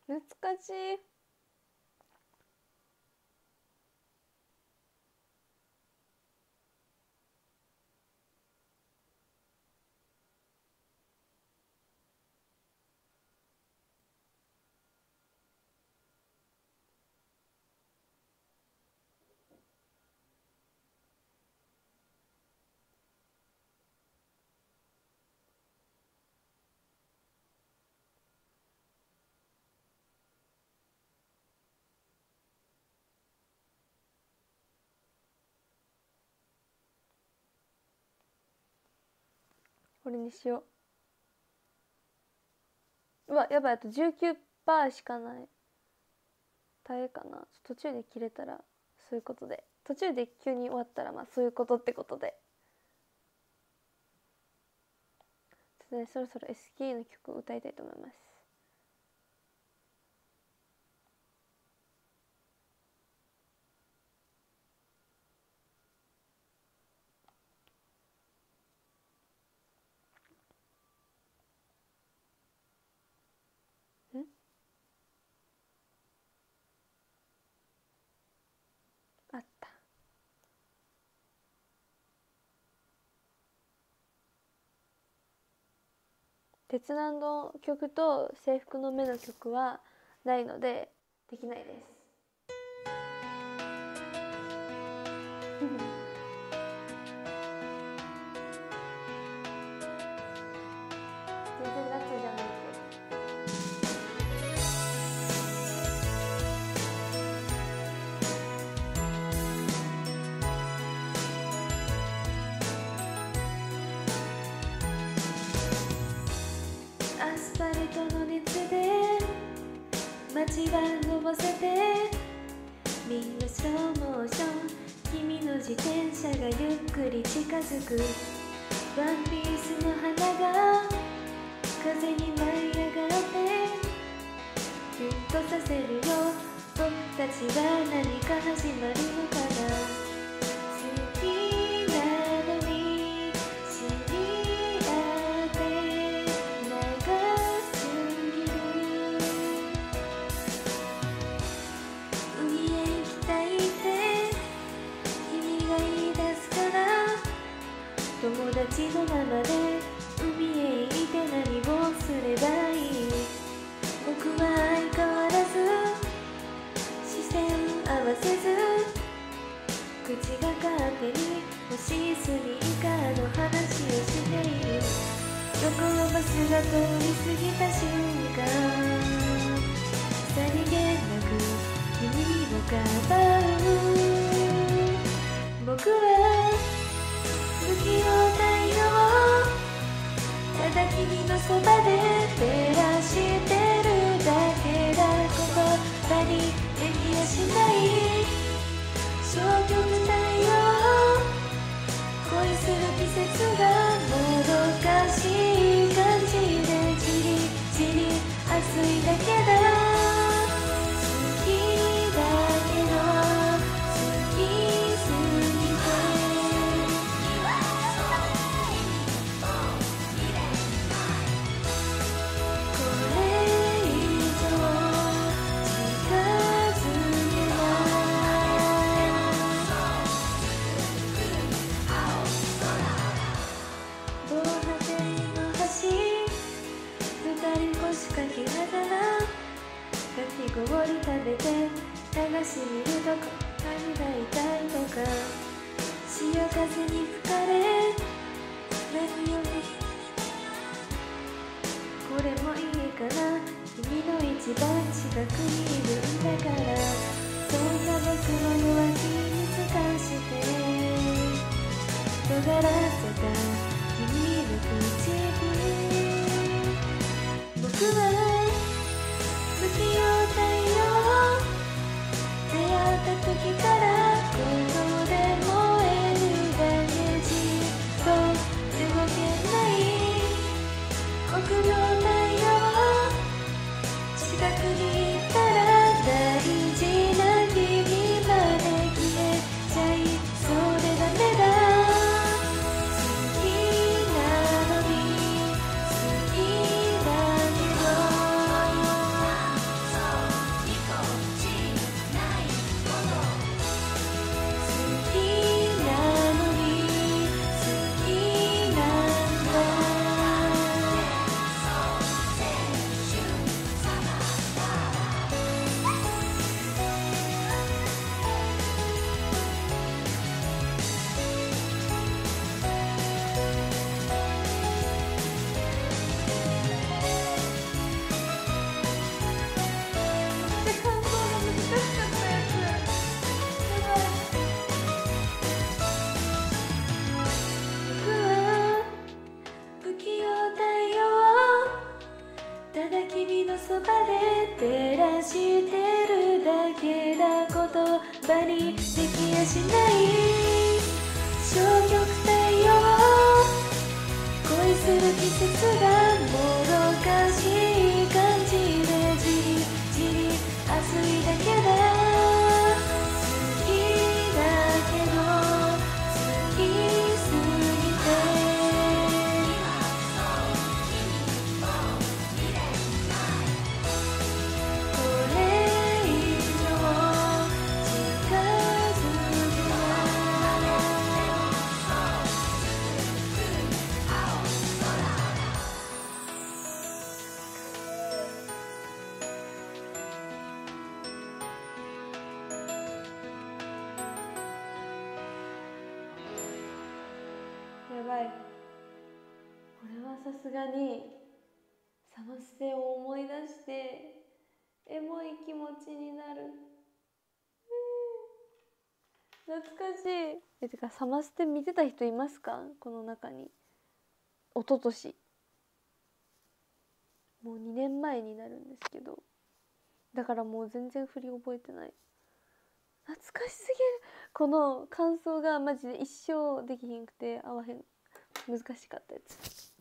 懐かしい。これにしよう。うわやばい、あと じゅうきゅうパーセント しかない。大変かな。途中で切れたらそういうことで、途中で急に終わったらまあそういうことってことで、ちょっとね、そろそろ エスケー の曲を歌いたいと思います。んあった。鉄男の曲と制服の目の曲はないのでできないです。全然夏じゃないけど。アスファルトの熱で街はのぼせて、みんなスローモーション、君の自転車がゆっくり近づく。ワンピースの花が風に舞い上がってキュンとさせるよ。僕たちは何か始まるのかな。好きなのに知り合って長すぎる。海へ行きたいって君が言い出すから、友達のままで海へ行って何をすればいい。僕は相変わらず視線合わせず、口が勝手に星すみ以下の話をしている。どこのバスが通り過ぎた瞬間、さりげなく君をかばう。僕は不器用太陽、ただ君のそばで照らしてるだけだ。言葉にできやしない消極太陽、恋する季節がもどかしい感じでじりじり暑いだけだ。好きだけど好きすぎて、これ以上近づけない。防波堤の橋、二人腰掛けながらかき氷食べて流し見るとこ何が痛いとか、潮風に吹かれ何よりこれもいいかな、君の一番近くにいるんだから。そんな僕の弱気に透かして尖らせた君の唇、僕は不器用太陽、出会った時からこので燃えるだけ、じっと動けない臆病太陽、近くにいたら大事な君まで消えちゃいそうでダメだ。好きなのに好きだけどな言葉にできやしない消極体よ恋する季節がもどかしい感じでじりじり熱いだけで好きだけど好きすぎてこれ以上近づけないやばい、これはさすがにサマステを思い出してエモい気持ちになる。懐かしい。えてかサマステ見てた人いますか、この中に。一昨年もうにねんまえになるんですけど、だからもう全然振り覚えてない。懐かしすぎる。この感想がマジで一生できひんくて合わへん、難しかったやつ。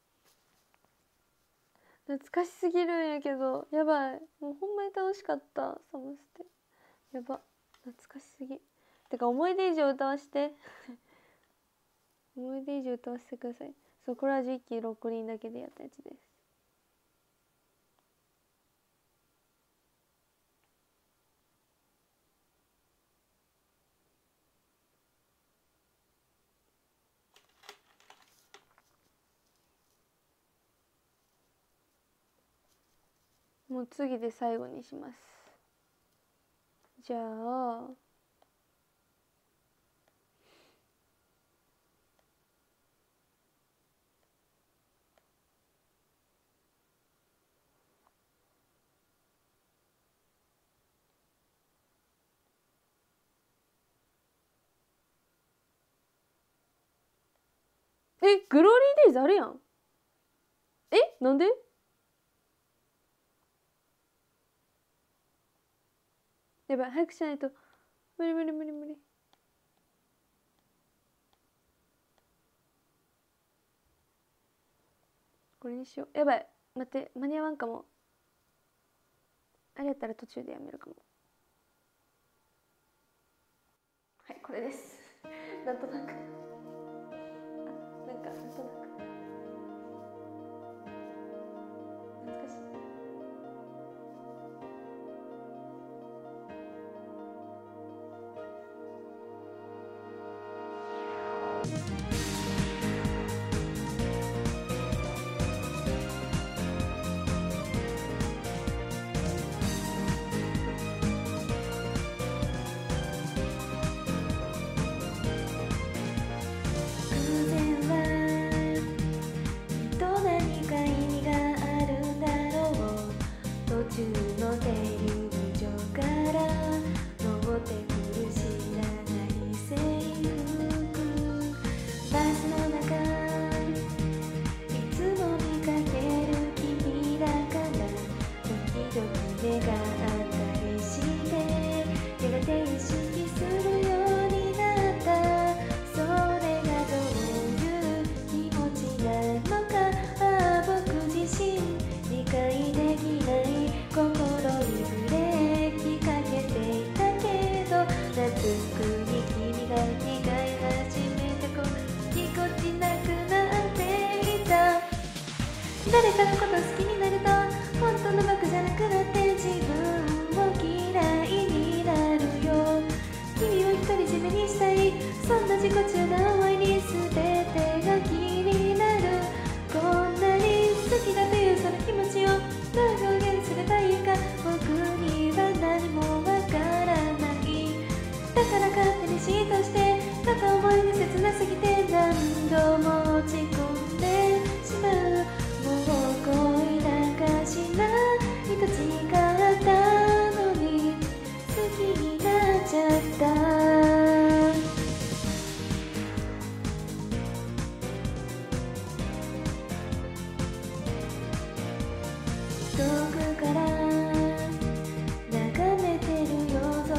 懐かしすぎるんやけど、やばい、もうほんまに楽しかったサマステ。やば、懐かしすぎ。てか思い出以上歌わして思い出以上歌わせてください。そう、これはジッキーろくにんだけでやったやつです。もう次で最後にします。じゃあえ、グローリーデイズあるやん。え、なんで？やばい、早くしないと。無理無理無理無理。これにしよう。やばい、待って、間に合わんかも。あれやったら途中でやめるかも。はい、これです。なんとなく。あ、なんかなんとなく。懐かしい。誰かのこと好きになると本当の僕じゃなくなって自分を嫌いになるよ。君を独り占めにしたい、そんな自己中な思いに全てが気になる。こんなに好きだというその気持ちをどう表現すればいいか僕には何もわからない。だから勝手に嫉妬して片思いが切なすぎて何度も落ち込んでしまう。もう恋なんかしないと誓ったのに好きになっちゃった。遠くから眺めてる夜空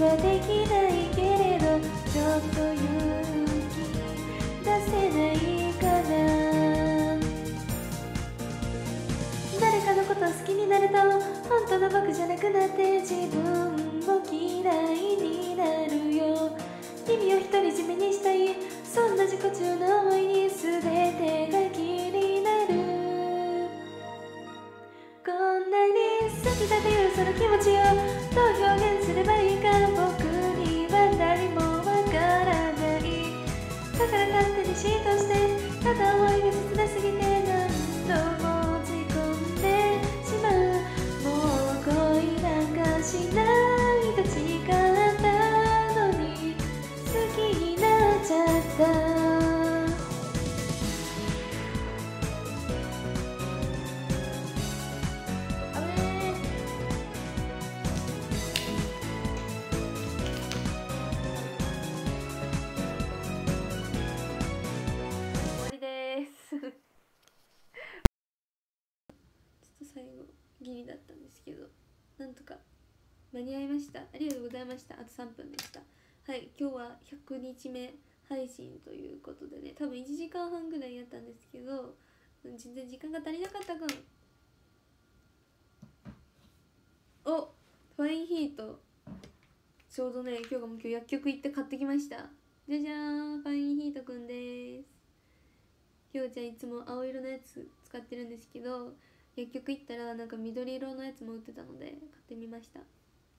はできないけれど、ちょっと勇気出せないかな。誰かのこと好きになると本当の僕じゃなくなって自分も嫌いになるよ。君を独り占めにしたい、そんな自己中の思いに全てが気になる。こんなに好きだというその気持ちをどう表現すればいいか僕には何もわからない。だから勝手に嫉妬してただ思いが切なすぎて何度も落ち込んでしまう。もう恋なんかしないと誓ったのに好きになっちゃった。最後ギリだったんですけど、なんとか間に合いました。ありがとうございました。あとさんぷんでした。はい、今日はひゃくにちめ配信ということでね、多分いちじかんはんぐらいやったんですけど、全然時間が足りなかったかん。お、ファインヒートちょうどね、今日がもう今日薬局行って買ってきました。じゃじゃーん、ファインヒートくんです。きょうちゃんいつも青色のやつ使ってるんですけど、薬局行ったらなんか緑色のやつも売ってたので買ってみました。ちょっ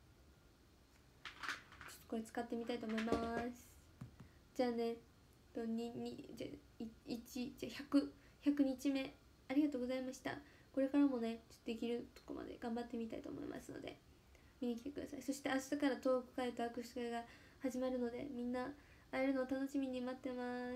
とこれ使ってみたいと思います。じゃあね、とににじゃいちじゃひゃく ひゃくにちめありがとうございました。これからもね、ちょっとできるとこまで頑張ってみたいと思いますので見に来てください。そして明日からトーク会と握手会が始まるので、みんな会えるのを楽しみに待ってます。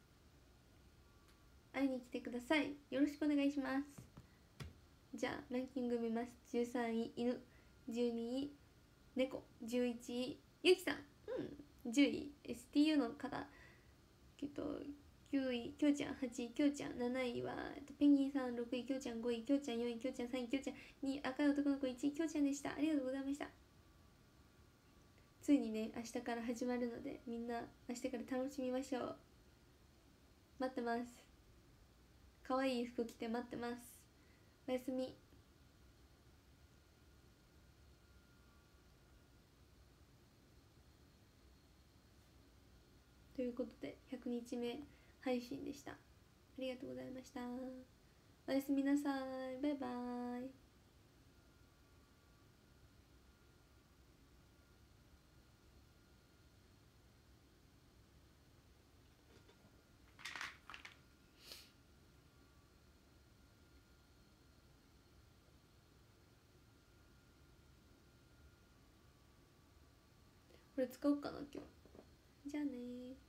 会いに来てください。よろしくお願いします。じゃあランキング見ます。じゅうさんい犬、じゅうにい猫、じゅういちいゆきさん、うん、じゅうい エスティーユー の方、えっときゅういきょうちゃん、はちいきょうちゃん、なないは、えっと、ペンギンさん、ろくいきょうちゃん、ごいきょうちゃん、よんいきょうちゃん、さんいきょうちゃん、にい赤い男の子、いちいきょうちゃんでした。ありがとうございました。ついにね、明日から始まるので、みんな明日から楽しみましょう。待ってます。かわいい服着て待ってます。おやすみ。ということでひゃくにちめ配信でした。ありがとうございました。おやすみなさい。バイバーイ。これ使おうかな今日。じゃあねー。